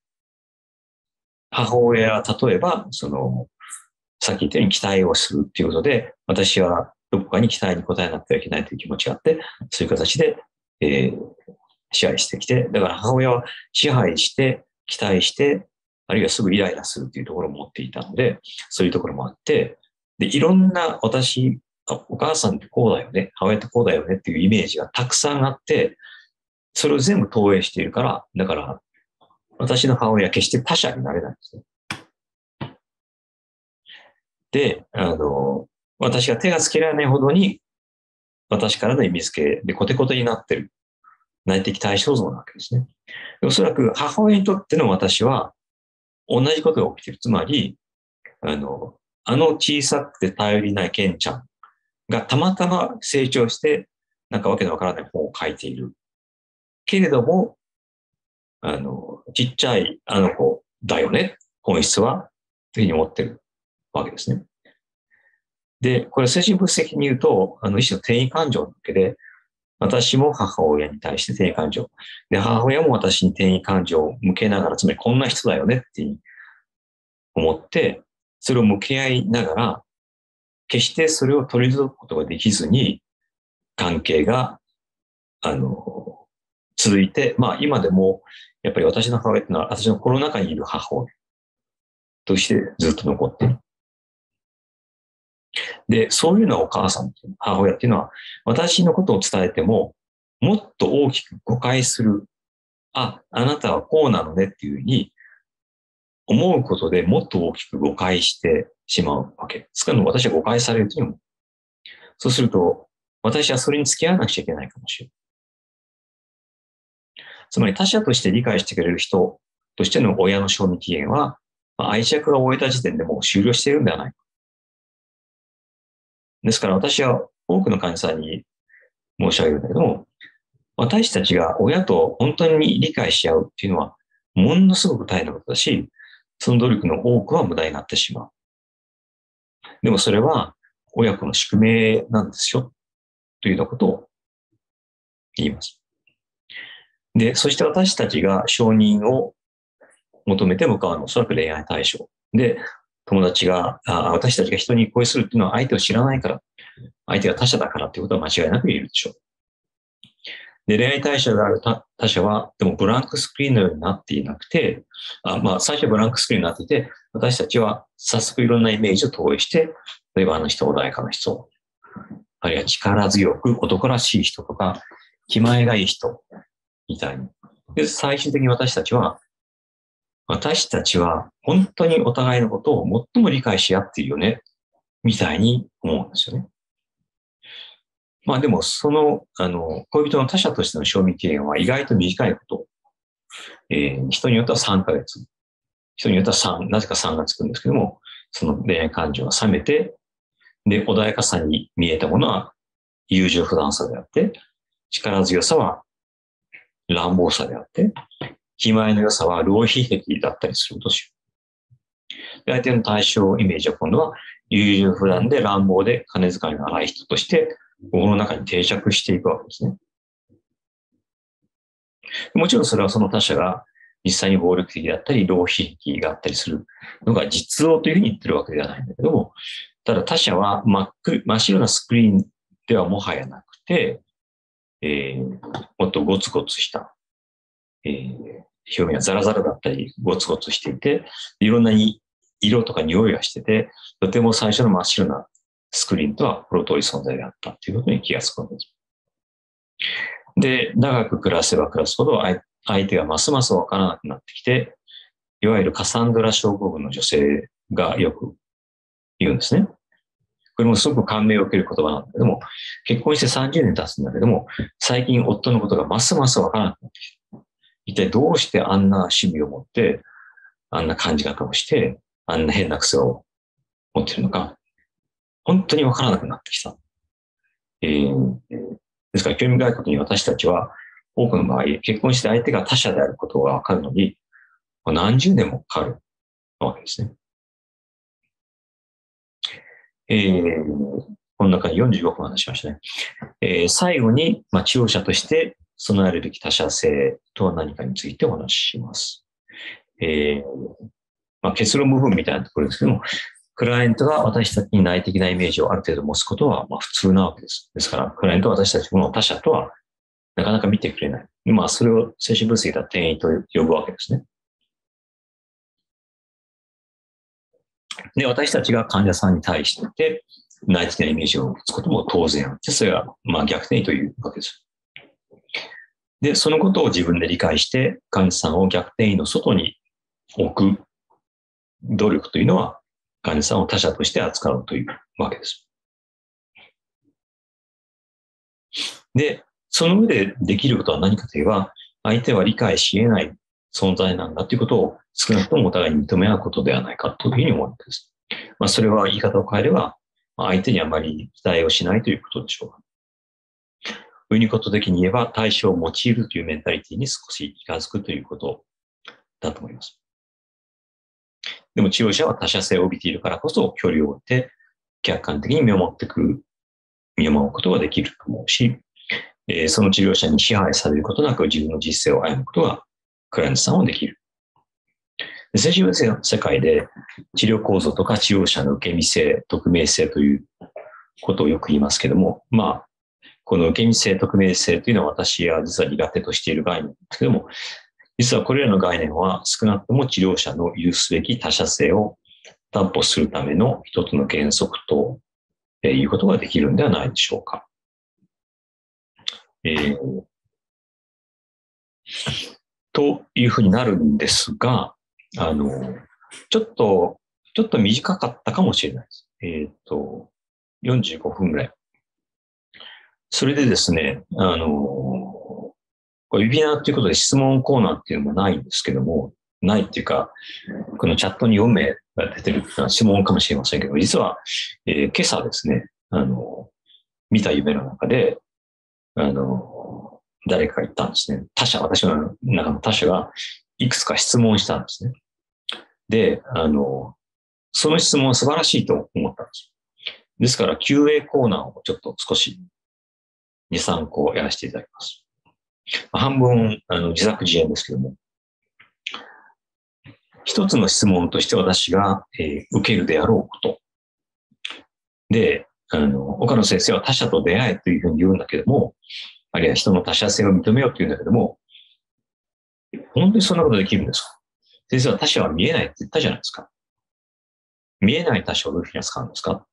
母親は例えば、その、さっき言ったように期待をするっていうことで、私はどこかに期待に応えなくてはいけないという気持ちがあって、そういう形で、えー、支配してきて、だから母親は支配して、期待して、あるいはすぐイライラするというところを持っていたので、そういうところもあって、で、いろんな私、お母さんってこうだよね、母親ってこうだよねっていうイメージがたくさんあって、それを全部投影しているから、だから、私の母親は決して他者になれないんですね。で、あの、私が手がつけられないほどに、私からの意味付けでコテコテになっている内的対象像なわけですね。おそらく母親にとっての私は同じことが起きている。つまり、あの、あの小さくて頼りないケンちゃんがたまたま成長して、なんかわけのわからない本を書いている。けれども、あの、ちっちゃいあの子だよね、本質は、というふうに思ってるわけですね。で、これ精神分析的に言うと、あの、一種の転移感情なわけで、私も母親に対して転移感情。で、母親も私に転移感情を向けながら、つまりこんな人だよねって思って、それを向き合いながら、決してそれを取り除くことができずに、関係が、あの、続いて、まあ今でも、やっぱり私の母親っていうのは、私の心の中にいる母親としてずっと残っている。で、そういうのはお母さん、母親っていうのは、私のことを伝えても、もっと大きく誤解する。あ、あなたはこうなのねっていうふうに思うことでもっと大きく誤解してしまうわけです。から私は誤解されるというのも。そうすると、私はそれに付き合わなくちゃいけないかもしれない。つまり他者として理解してくれる人としての親の賞味期限は、愛着が終えた時点でもう終了しているんではないか。ですから私は多くの患者さんに申し上げるんだけども、私たちが親と本当に理解し合うっていうのは、ものすごく大変なことだし、その努力の多くは無駄になってしまう。でもそれは親子の宿命なんですよ、というようなことを言います。で、そして私たちが承認を求めて向かうのはおそらく恋愛対象。で、友達が、あ私たちが人に恋するっていうのは相手を知らないから、相手が他者だからっていうことは間違いなく言えるでしょう。で、恋愛対象である他者は、でもブランクスクリーンのようになっていなくて、あまあ、最初はブランクスクリーンになっていて、私たちは早速いろんなイメージを投影して、例えばあの人穏やかな人、あるいは力強く男らしい人とか、気前がいい人、みたいに。で、最終的に私たちは、私たちは本当にお互いのことを最も理解し合っているよね、みたいに思うんですよね。まあでも、その、あの、恋人の他者としての賞味期限は意外と短いこと。えー、人によってはさんかげつ。人によってはさん、なぜかさんがつくんですけども、その恋愛感情が冷めて、で、穏やかさに見えたものは優柔不断さであって、力強さは乱暴さであって、気前の良さは浪費癖だったりするとしよう。相手の対象イメージは今度は優柔不断で乱暴で金遣いの荒い人として心の中に定着していくわけですね。もちろんそれはその他者が実際に暴力的だったり、浪費癖があったりするのが実像というふうに言ってるわけではないんだけども、ただ他者は真っ黒真っ白なスクリーンではもはやなくて、えー、もっとゴツゴツした、えー、表面がザラザラだったり、ゴツゴツしていて、いろんな色とか匂いがしてて、とても最初の真っ白なスクリーンとは程遠い存在であったということに気がつくわけです。で、長く暮らせば暮らすほど相手がますますわからなくなってきて、いわゆるカサンドラ症候群の女性がよく言うんですね。これもすごく感銘を受ける言葉なんだけども、結婚してさんじゅうねん経つんだけども、最近夫のことがますますわからなくなってきた。一体どうしてあんな趣味を持って、あんな感じ方をして、あんな変な癖を持っているのか、本当にわからなくなってきた。えー、ですから興味深いことに私たちは多くの場合、結婚して相手が他者であることがわかるのに、何十年もかかるわけですね。えー、この中によんじゅうごふん話しましたね。えー、最後に、まあ、治療者として備えるべき他者性とは何かについてお話しします。えーまあ、結論部分みたいなところですけども、クライアントが私たちに内的なイメージをある程度持つことはまあ普通なわけです。ですから、クライアントは私たちの他者とはなかなか見てくれない。まあ、それを精神分析では転移と呼ぶわけですね。で、私たちが患者さんに対して内的なイメージを持つことも当然あって、それはまあ逆転移というわけです。で、そのことを自分で理解して、患者さんを逆転移の外に置く努力というのは、患者さんを他者として扱うというわけです。で、その上でできることは何かといえば、相手は理解し得ない存在なんだということを少なくともお互いに認め合うことではないかというふうに思うわけです。まあ、それは言い方を変えれば、相手にあまり期待をしないということでしょうか。ウニコト的に言えば、対象を用いるというメンタリティに少し近づくということだと思います。でも治療者は他者性を帯びているからこそ距離を置いて客観的に見守ってくる、見守ることができると思うし、えー、その治療者に支配されることなく自分の実践を歩むことがクライアントさんはできる。精神分析の世界で治療構造とか治療者の受け身性、匿名性ということをよく言いますけども、まあ、この受け身性、匿名性というのは私は実は苦手としている概念ですけども、実はこれらの概念は少なくとも治療者の有すべき他者性を担保するための一つの原則ということができるんではないでしょうか。えー、というふうになるんですが、あの、ちょっと、ちょっと短かったかもしれないです。えっと、よんじゅうごふんぐらい。それでですね、あの、ウェビナーということで質問コーナーっていうのもないんですけども、ないっていうか、このチャットによん名が出てるっていうのは質問かもしれませんけど、実は、えー、今朝ですね、あの、見た夢の中で、あの、誰かが言ったんですね。他者、私の中の他者がいくつか質問したんですね。で、あの、その質問は素晴らしいと思ったんです。ですから キューエー コーナーをちょっと少しに、さんこやらせていただきます。半分あの自作自演ですけども、一つの質問として私が、えー、受けるであろうこと。で、あの、岡野先生は他者と出会えというふうに言うんだけども、あるいは人の他者性を認めようって言うんだけども、本当にそんなことできるんですか？先生は他者は見えないって言ったじゃないですか。見えない他者をどういうふうに扱うんですか？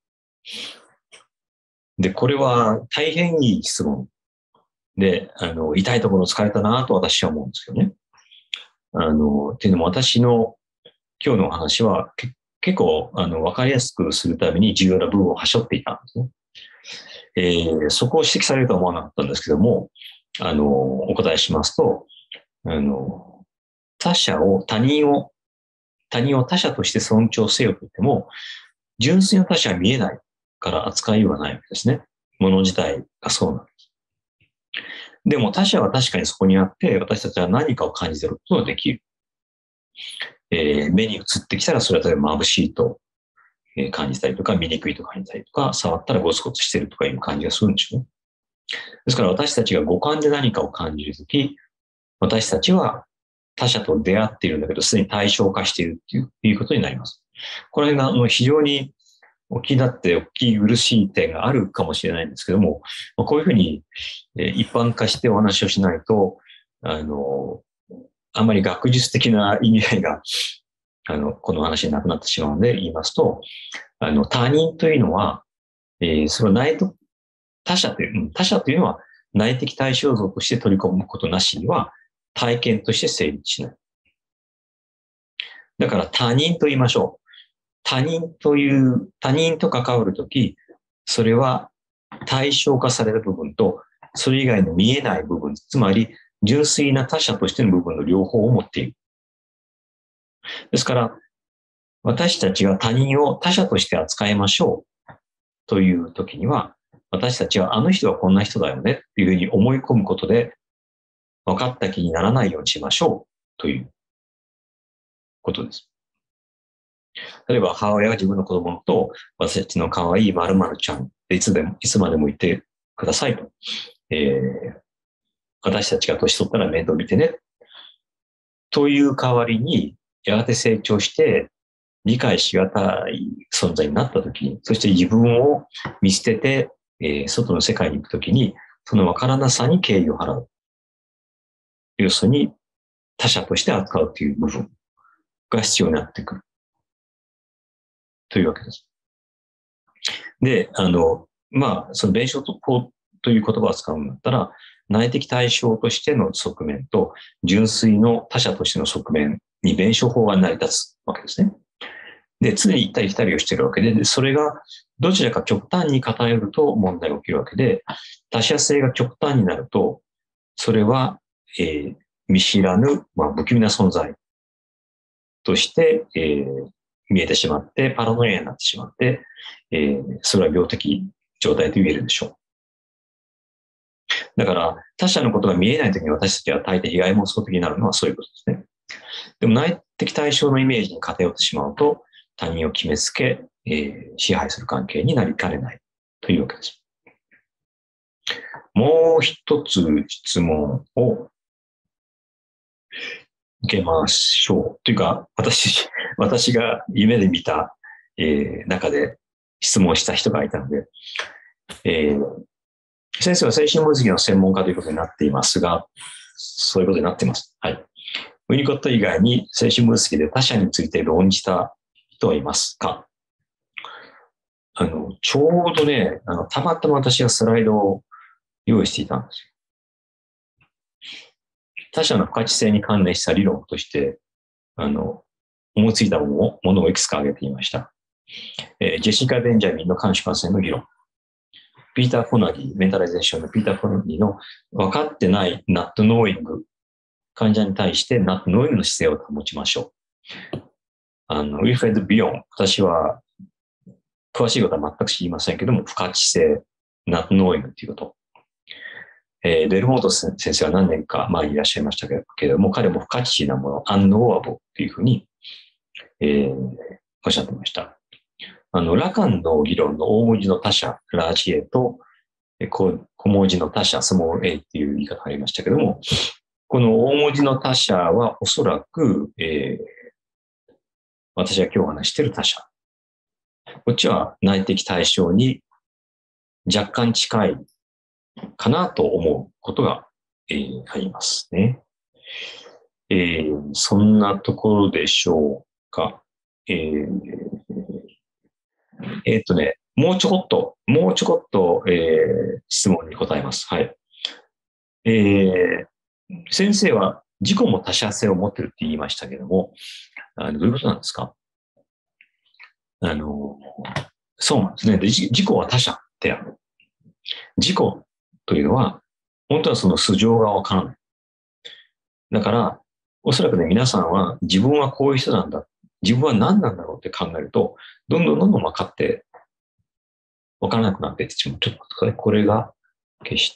で、これは大変いい質問で、あの、痛いところを疲れたなと私は思うんですけどね。あの、っていうのも私の今日のお話は結構、あの、わかりやすくするために重要な部分をはしょっていたんですね。えー、そこを指摘されるとは思わなかったんですけども、あの、お答えしますと、あの、他者を、他人を、他人を他者として尊重せよと言っても、純粋な他者は見えないから扱いようがないわけですね。もの自体がそうなんです。でも他者は確かにそこにあって、私たちは何かを感じていることができる。えー、目に映ってきたらそれは例えば眩しいと感じたりとか、見にくいと感じたりとか、触ったらゴツゴツしてるとかいう感じがするんですよね。ですから私たちが五感で何かを感じるとき、私たちは他者と出会っているんだけど、すでに対象化しているっていう、いうことになります。これがあの非常に大きなって大きい苦しい点があるかもしれないんですけども、こういうふうに一般化してお話をしないと、あの、あまり学術的な意味合いが、あの、この話になくなってしまうので言いますと、あの、他人というのは、えー、その内と、他者という、他者というのは内的対象像として取り込むことなしには体験として成立しない。だから他人と言いましょう。他人という、他人と関わるとき、それは対象化される部分と、それ以外の見えない部分、つまり純粋な他者としての部分の両方を持っている。ですから、私たちが他人を他者として扱いましょうというときには、私たちはあの人はこんな人だよねっていうふうに思い込むことで、分かった気にならないようにしましょうということです。例えば母親が自分の子供と私たちの可愛い〇〇ちゃんでいつでも、いつまでもいてくださいと。えー、私たちが年取ったら面倒見てね。という代わりに、やがて成長して理解しがたい存在になったときに、そして自分を見捨てて、えー、外の世界に行くときに、その分からなさに敬意を払う。要するに他者として扱うという部分が必要になってくる。というわけです。で、あの、まあ、その弁証法という言葉を使うんだったら、内的対象としての側面と、純粋の他者としての側面に弁証法が成り立つわけですね。で、常に行ったり来たりをしているわけで、それがどちらか極端に偏ると問題が起きるわけで、他者性が極端になると、それは、えー、見知らぬ、まあ、不気味な存在として、えー、見えてしまって、パラノイアになってしまって、えー、それは病的状態と言えるでしょう。だから、他者のことが見えないときに私たちは大抵被害妄想的になるのはそういうことですね。でも内的対象のイメージに偏ってしまうと、他人を決めつけ、えー、支配する関係になりかねないというわけです。もう一つ質問を受けましょう。というか、私、私が夢で見た、えー、中で質問した人がいたので、えー、先生は精神分析の専門家ということになっていますが、そういうことになっています。はい。ウィニコット以外に精神分析で他者について論じた人はいますか？あの、ちょうどね、あの、たまたま私がスライドを用意していたんですよ。他者の不可知性に関連した理論として、あの、思いついたものをものをいくつか挙げていました。えー、ジェシカ・ベンジャミンの監視感染の議論。ピーター・フォナギー、メンタライゼーションのピーター・フォナギーの分かってないナットノーイング、患者に対してナットノーイングの姿勢を保ちましょう。あの、ウィルフレッド・ビヨン、私は詳しいことは全く知りませんけども、不可知性、ナットノーイングということ。えー、デルモート先生は何年か前にいらっしゃいましたけれども、彼も不可知なもの、アンノーアボというふうに、えー、おっしゃってました。あの、ラカンの議論の大文字の他者、ラージ A と、小文字の他者、スモール a っていう言い方がありましたけども、この大文字の他者はおそらく、えー、私が今日話している他者。こっちは内的対象に若干近いかなと思うことが、えー、ありますね。えー、そんなところでしょうか。えー、えー、っとね、もうちょこっと、もうちょこっと、えー、質問に答えます。はい。えー、先生は自己も他者性を持ってるって言いましたけども、あのどういうことなんですか？あの、そうなんですね。で自己は他者である。自己というのは、本当はその素性がわからない。だから、おそらくね、皆さんは自分はこういう人なんだ。自分は何なんだろうって考えると、どんどんどんどん分かって、分からなくなっていってしまう。ちょっと待ってください。これが消して、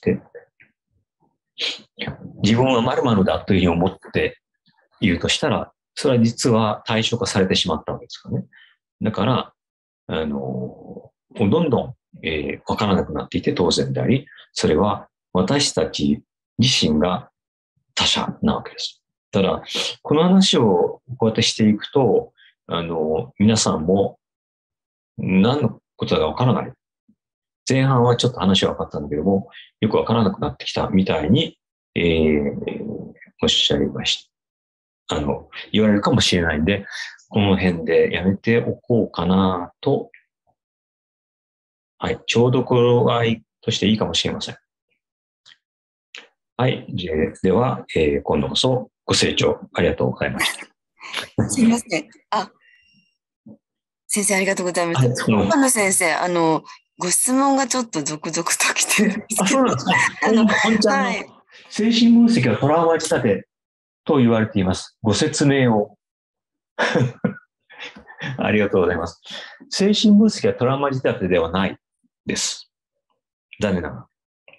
自分は〇〇だというふうに思っているとしたら、それは実は対象化されてしまったわけですからね。だから、あの、どんどん、えー、分からなくなっていて当然であり、それは私たち自身が他者なわけです。 ただ、この話をこうやってしていくと、あの、皆さんも何のことだかわからない。前半はちょっと話は分かったんだけども、よくわからなくなってきたみたいに、えー、おっしゃいました。あの、言われるかもしれないんで、この辺でやめておこうかなと、はい、ちょうど頃合いとしていいかもしれません。はい、では、えー、今度こそご清聴ありがとうございました。 すいません。あ、先生ありがとうございました。岡野先生、あの、ご質問がちょっと続々と来てるんですけど。 あ、そうなんですか。あの、本ちゃんの精神分析はトラウマ仕立てと言われています。ご説明を。ありがとうございます。精神分析はトラウマ仕立てではないです。残念ながら。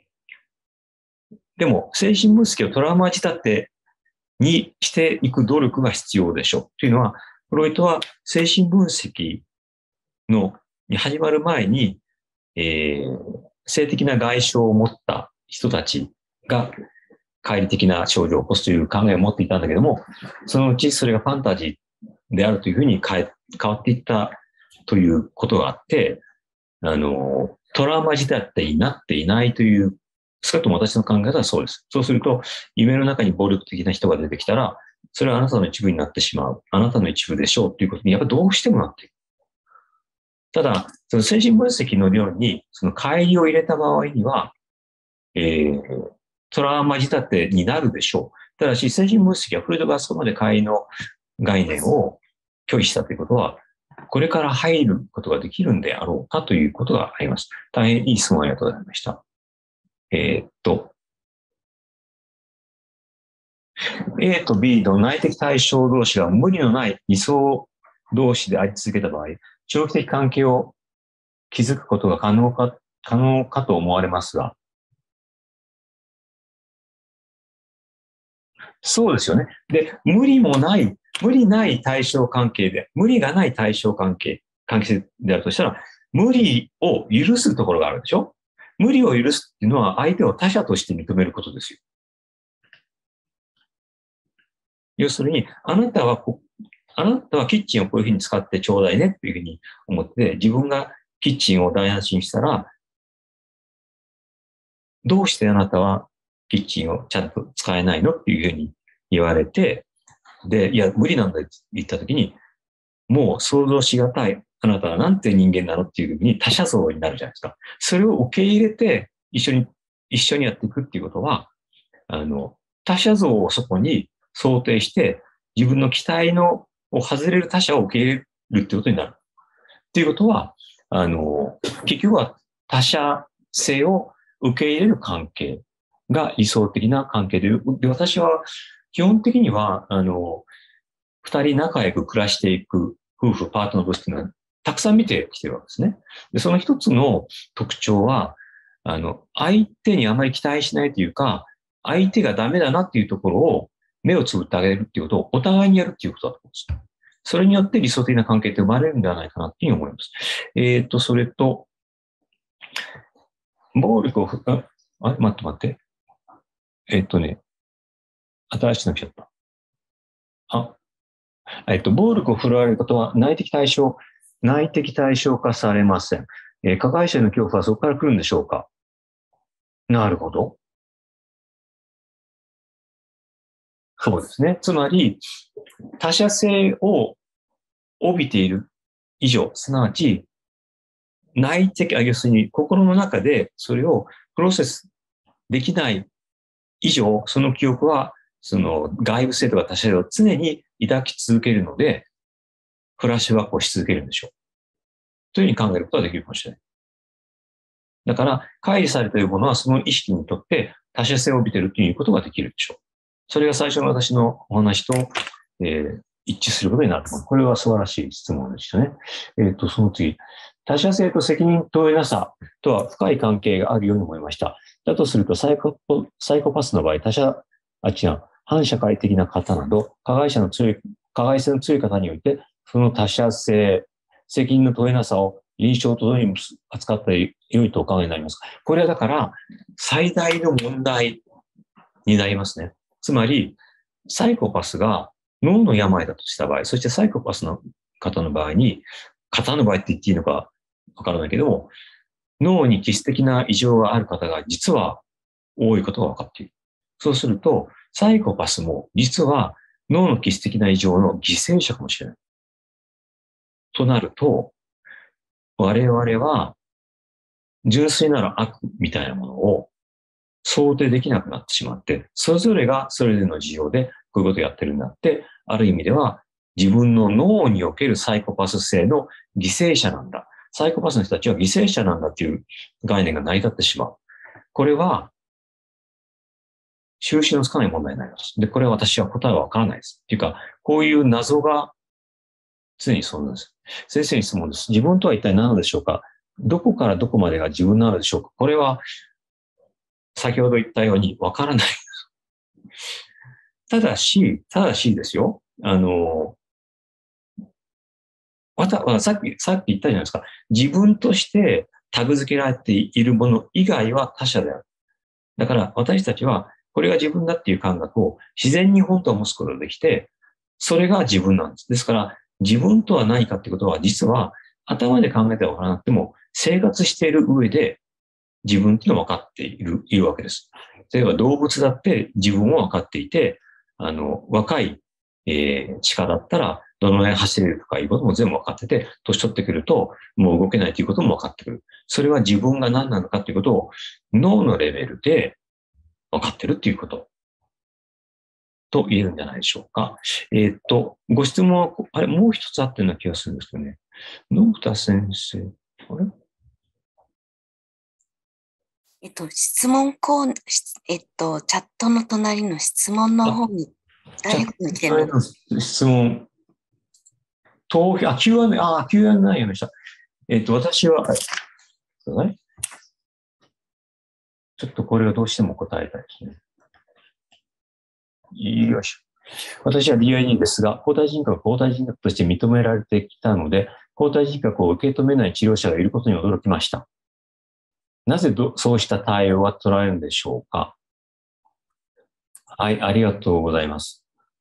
でも、精神分析をトラウマ仕立てにしていく努力が必要でしょう。というのは、フロイトは精神分析のに始まる前に、えー、性的な外傷を持った人たちが乖離的な症状を起こすという考えを持っていたんだけども、そのうちそれがファンタジーであるというふうに変え、変わっていったということがあって、あの、トラウマ仕立てになっていないという、少なくとも私の考え方はそうです。そうすると、夢の中に暴力的な人が出てきたら、それはあなたの一部になってしまう。あなたの一部でしょうということに、やっぱりどうしてもなっていく。ただ、その精神分析のように、その乖離を入れた場合には、えー、トラウマ仕立てになるでしょう。ただし、精神分析はフロイトがそこまで乖離の概念を拒否したということは、これから入ることができるんであろうかということがあります。大変いい質問ありがとうございました。えー、っと、A と B の内的対象同士が無理のない理想同士であり続けた場合、長期的関係を築くことが可能か、可能かと思われますが、そうですよね。で、無理もない、無理ない対象関係で、無理がない対象関係、関係性であるとしたら、無理を許すところがあるでしょ。無理を許すっていうのは相手を他者として認めることですよ。要するに、あなたはこ、あなたはキッチンをこういうふうに使ってちょうだいねっていうふうに思って、自分がキッチンを台無しにしたら、どうしてあなたはキッチンをちゃんと使えないのっていうふうに言われて、で、いや、無理なんだって言ったときに、もう想像しがたい、あなたはなんて人間なのっていうふうに他者像になるじゃないですか。それを受け入れて、一緒に、一緒にやっていくっていうことは、あの、他者像をそこに想定して、自分の期待の、を外れる他者を受け入れるっていうことになる。っていうことは、あの、結局は他者性を受け入れる関係が理想的な関係で、で私は基本的には、あの、二人仲良く暮らしていく夫婦、パートナーとしてのはたくさん見てきてるわけですね。で、その一つの特徴は、あの、相手にあまり期待しないというか、相手がダメだなっていうところを目をつぶってあげるっていうことをお互いにやるっていうことだと思うんです。それによって理想的な関係って生まれるんではないかなっていうふうに思います。えっと、それと、暴力を、あ、あ待って待って。えっとね、新しくなっちゃった。あ、えっと、暴力を振るわれることは内的対象、内的対象化されません。えー、加害者の恐怖はそこから来るんでしょうか。なるほど。そうですね。つまり、他者性を帯びている以上、すなわち、内的、あ、要するに心の中でそれをプロセスできない以上、その記憶は、その外部性とか他者性を常に抱き続けるので、フラッシュバックをし続けるんでしょう。というふうに考えることができるかもしれない。だから、乖離されているものはその意識にとって他者性を帯びているということができるでしょう。それが最初の私のお話と、えー、一致することになると思う。これは素晴らしい質問でしたね。えっと、その次。他者性と責任問えなさとは深い関係があるように思いました。だとするとサイコ、サイコパスの場合、他者、あ、違う、反社会的な方など、加害者の強い、加害性の強い方において、その他者性、責任の問えなさを印象とどのように扱ったら良いとお考えになりますか。これはだから、最大の問題になりますね。つまり、 サイコパスが脳の病だとした場合、そしてサイコパスの方の場合に、方の場合って言っていいのかわからないけども、脳に基質的な異常がある方が実は多いことが分かっている。そうすると、サイコパスも実は脳の基質的な異常の犠牲者かもしれない。となると、我々は純粋なる悪みたいなものを想定できなくなってしまって、それぞれがそれぞれの事情でこういうことをやってるんだって、ある意味では自分の脳におけるサイコパス性の犠牲者なんだ。サイコパスの人たちは犠牲者なんだっていう概念が成り立ってしまう。これは、収拾のつかない問題になります。で、これは私は答えはわからないです。っていうか、こういう謎が常にそうなんです。先生に質問です。自分とは一体何なのでしょうか？どこからどこまでが自分なのでしょうか？これは、先ほど言ったようにわからない。ただし、ただしですよ。あの、また、さっき、さっき言ったじゃないですか。自分としてタグ付けられているもの以外は他者である。だから私たちは、これが自分だっていう感覚を自然に本当は持つことができて、それが自分なんです。ですから、自分とは何かってことは、実は頭で考えては分からなくても、生活している上で自分っていうのは分かっている、いるわけです。例えば動物だって自分は分かっていて、あの、若い、えー、鹿だったら、どの辺走れるとかいうことも全部分かってて、年取ってくると、もう動けないということも分かってくる。それは自分が何なのかということを脳のレベルで分かってるっていうことと言えるんじゃないでしょうか。えーっと、ご質問は、あれ、もう一つあったような気がするんですけどね。野田先生、あれえっと、質問コーナー、えっと、チャットの隣の質問の方に、ダイレクトに来てるの。 質問、投票、あ、キューアンドエー、あ、キューアンドエー 読みました。えっと、私は、はい、ちょっとこれをどうしても答えたいですね。よいしょ。私は ディーアイディー ですが、交代人格は交代人格として認められてきたので、交代人格を受け止めない治療者がいることに驚きました。なぜどそうした対応が取られるんでしょうか？はい、ありがとうございます。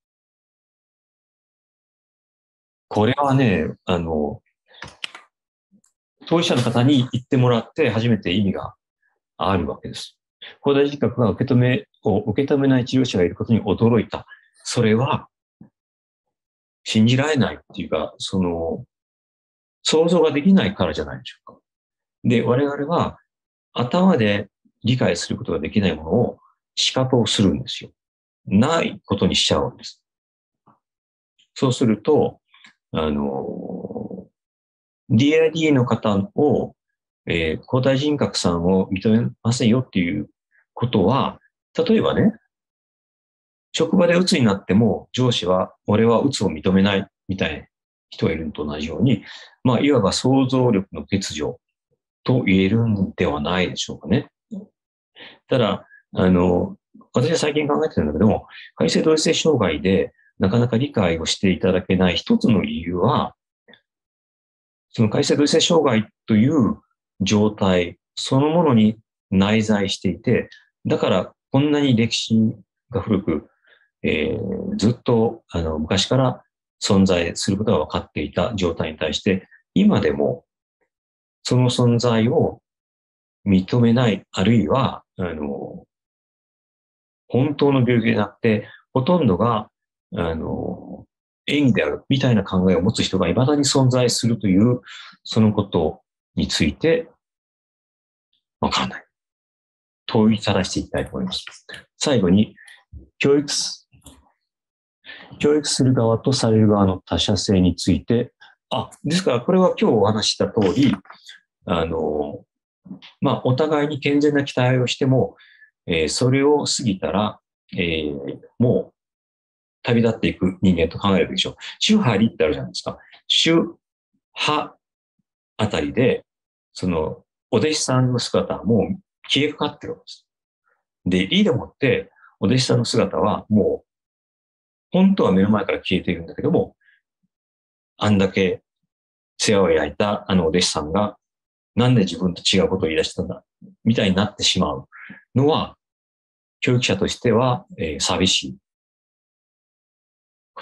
これはね、あの、当事者の方に言ってもらって初めて意味があるわけです。交代人格が受け止めを受け止めない治療者がいることに驚いた。それは信じられないっていうか、その、想像ができないからじゃないでしょうか。で、我々は頭で理解することができないものを仕方をするんですよ。ないことにしちゃうんです。そうすると、あの、ディーアイディー の方を、えー、交代人格さんを認めませんよっていうことは、例えばね、職場で鬱になっても上司は俺は鬱を認めないみたいな人がいるのと同じように、まあ、いわば想像力の欠如と言えるんではないでしょうかね。ただ、あの、私は最近考えてるんだけども、改正同一性障害でなかなか理解をしていただけない一つの理由は、その改正同一性障害という状態そのものに内在していて、だからこんなに歴史が古く、えー、ずっとあの昔から存在することが分かっていた状態に対して、今でもその存在を認めない、あるいは、あの、本当の病気でなくて、ほとんどが、あの、演技であるみたいな考えを持つ人が未だに存在するという、そのことについて、わからない。問いただしていきたいと思います。最後に、教育、教育する側とされる側の他者性について、あ、ですからこれは今日お話した通り、あの、まあ、お互いに健全な期待をしても、えー、それを過ぎたら、えー、もう旅立っていく人間と考えるべきでしょう。宗派理ってあるじゃないですか。宗派あたりで、その、お弟子さんの姿はもう消えかかってるわけです。で、理でもって、お弟子さんの姿はもう、本当は目の前から消えているんだけども、あんだけ世話を焼いたあのお弟子さんが、なんで自分と違うことを言い出したんだ、みたいになってしまうのは、教育者としては、えー、寂しい。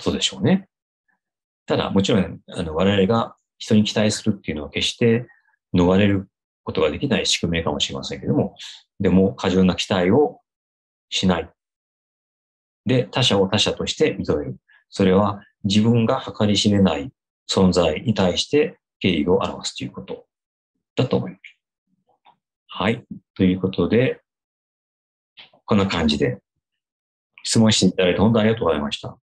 ことでしょうね。ただ、もちろん、あの、我々が人に期待するっていうのは決して逃れることができない宿命かもしれませんけども、でも、過剰な期待をしない。で、他者を他者として認める。それは自分が計り知れない存在に対して敬意を表すということだと思います。はい。ということで、こんな感じで質問していただいて本当にありがとうございました。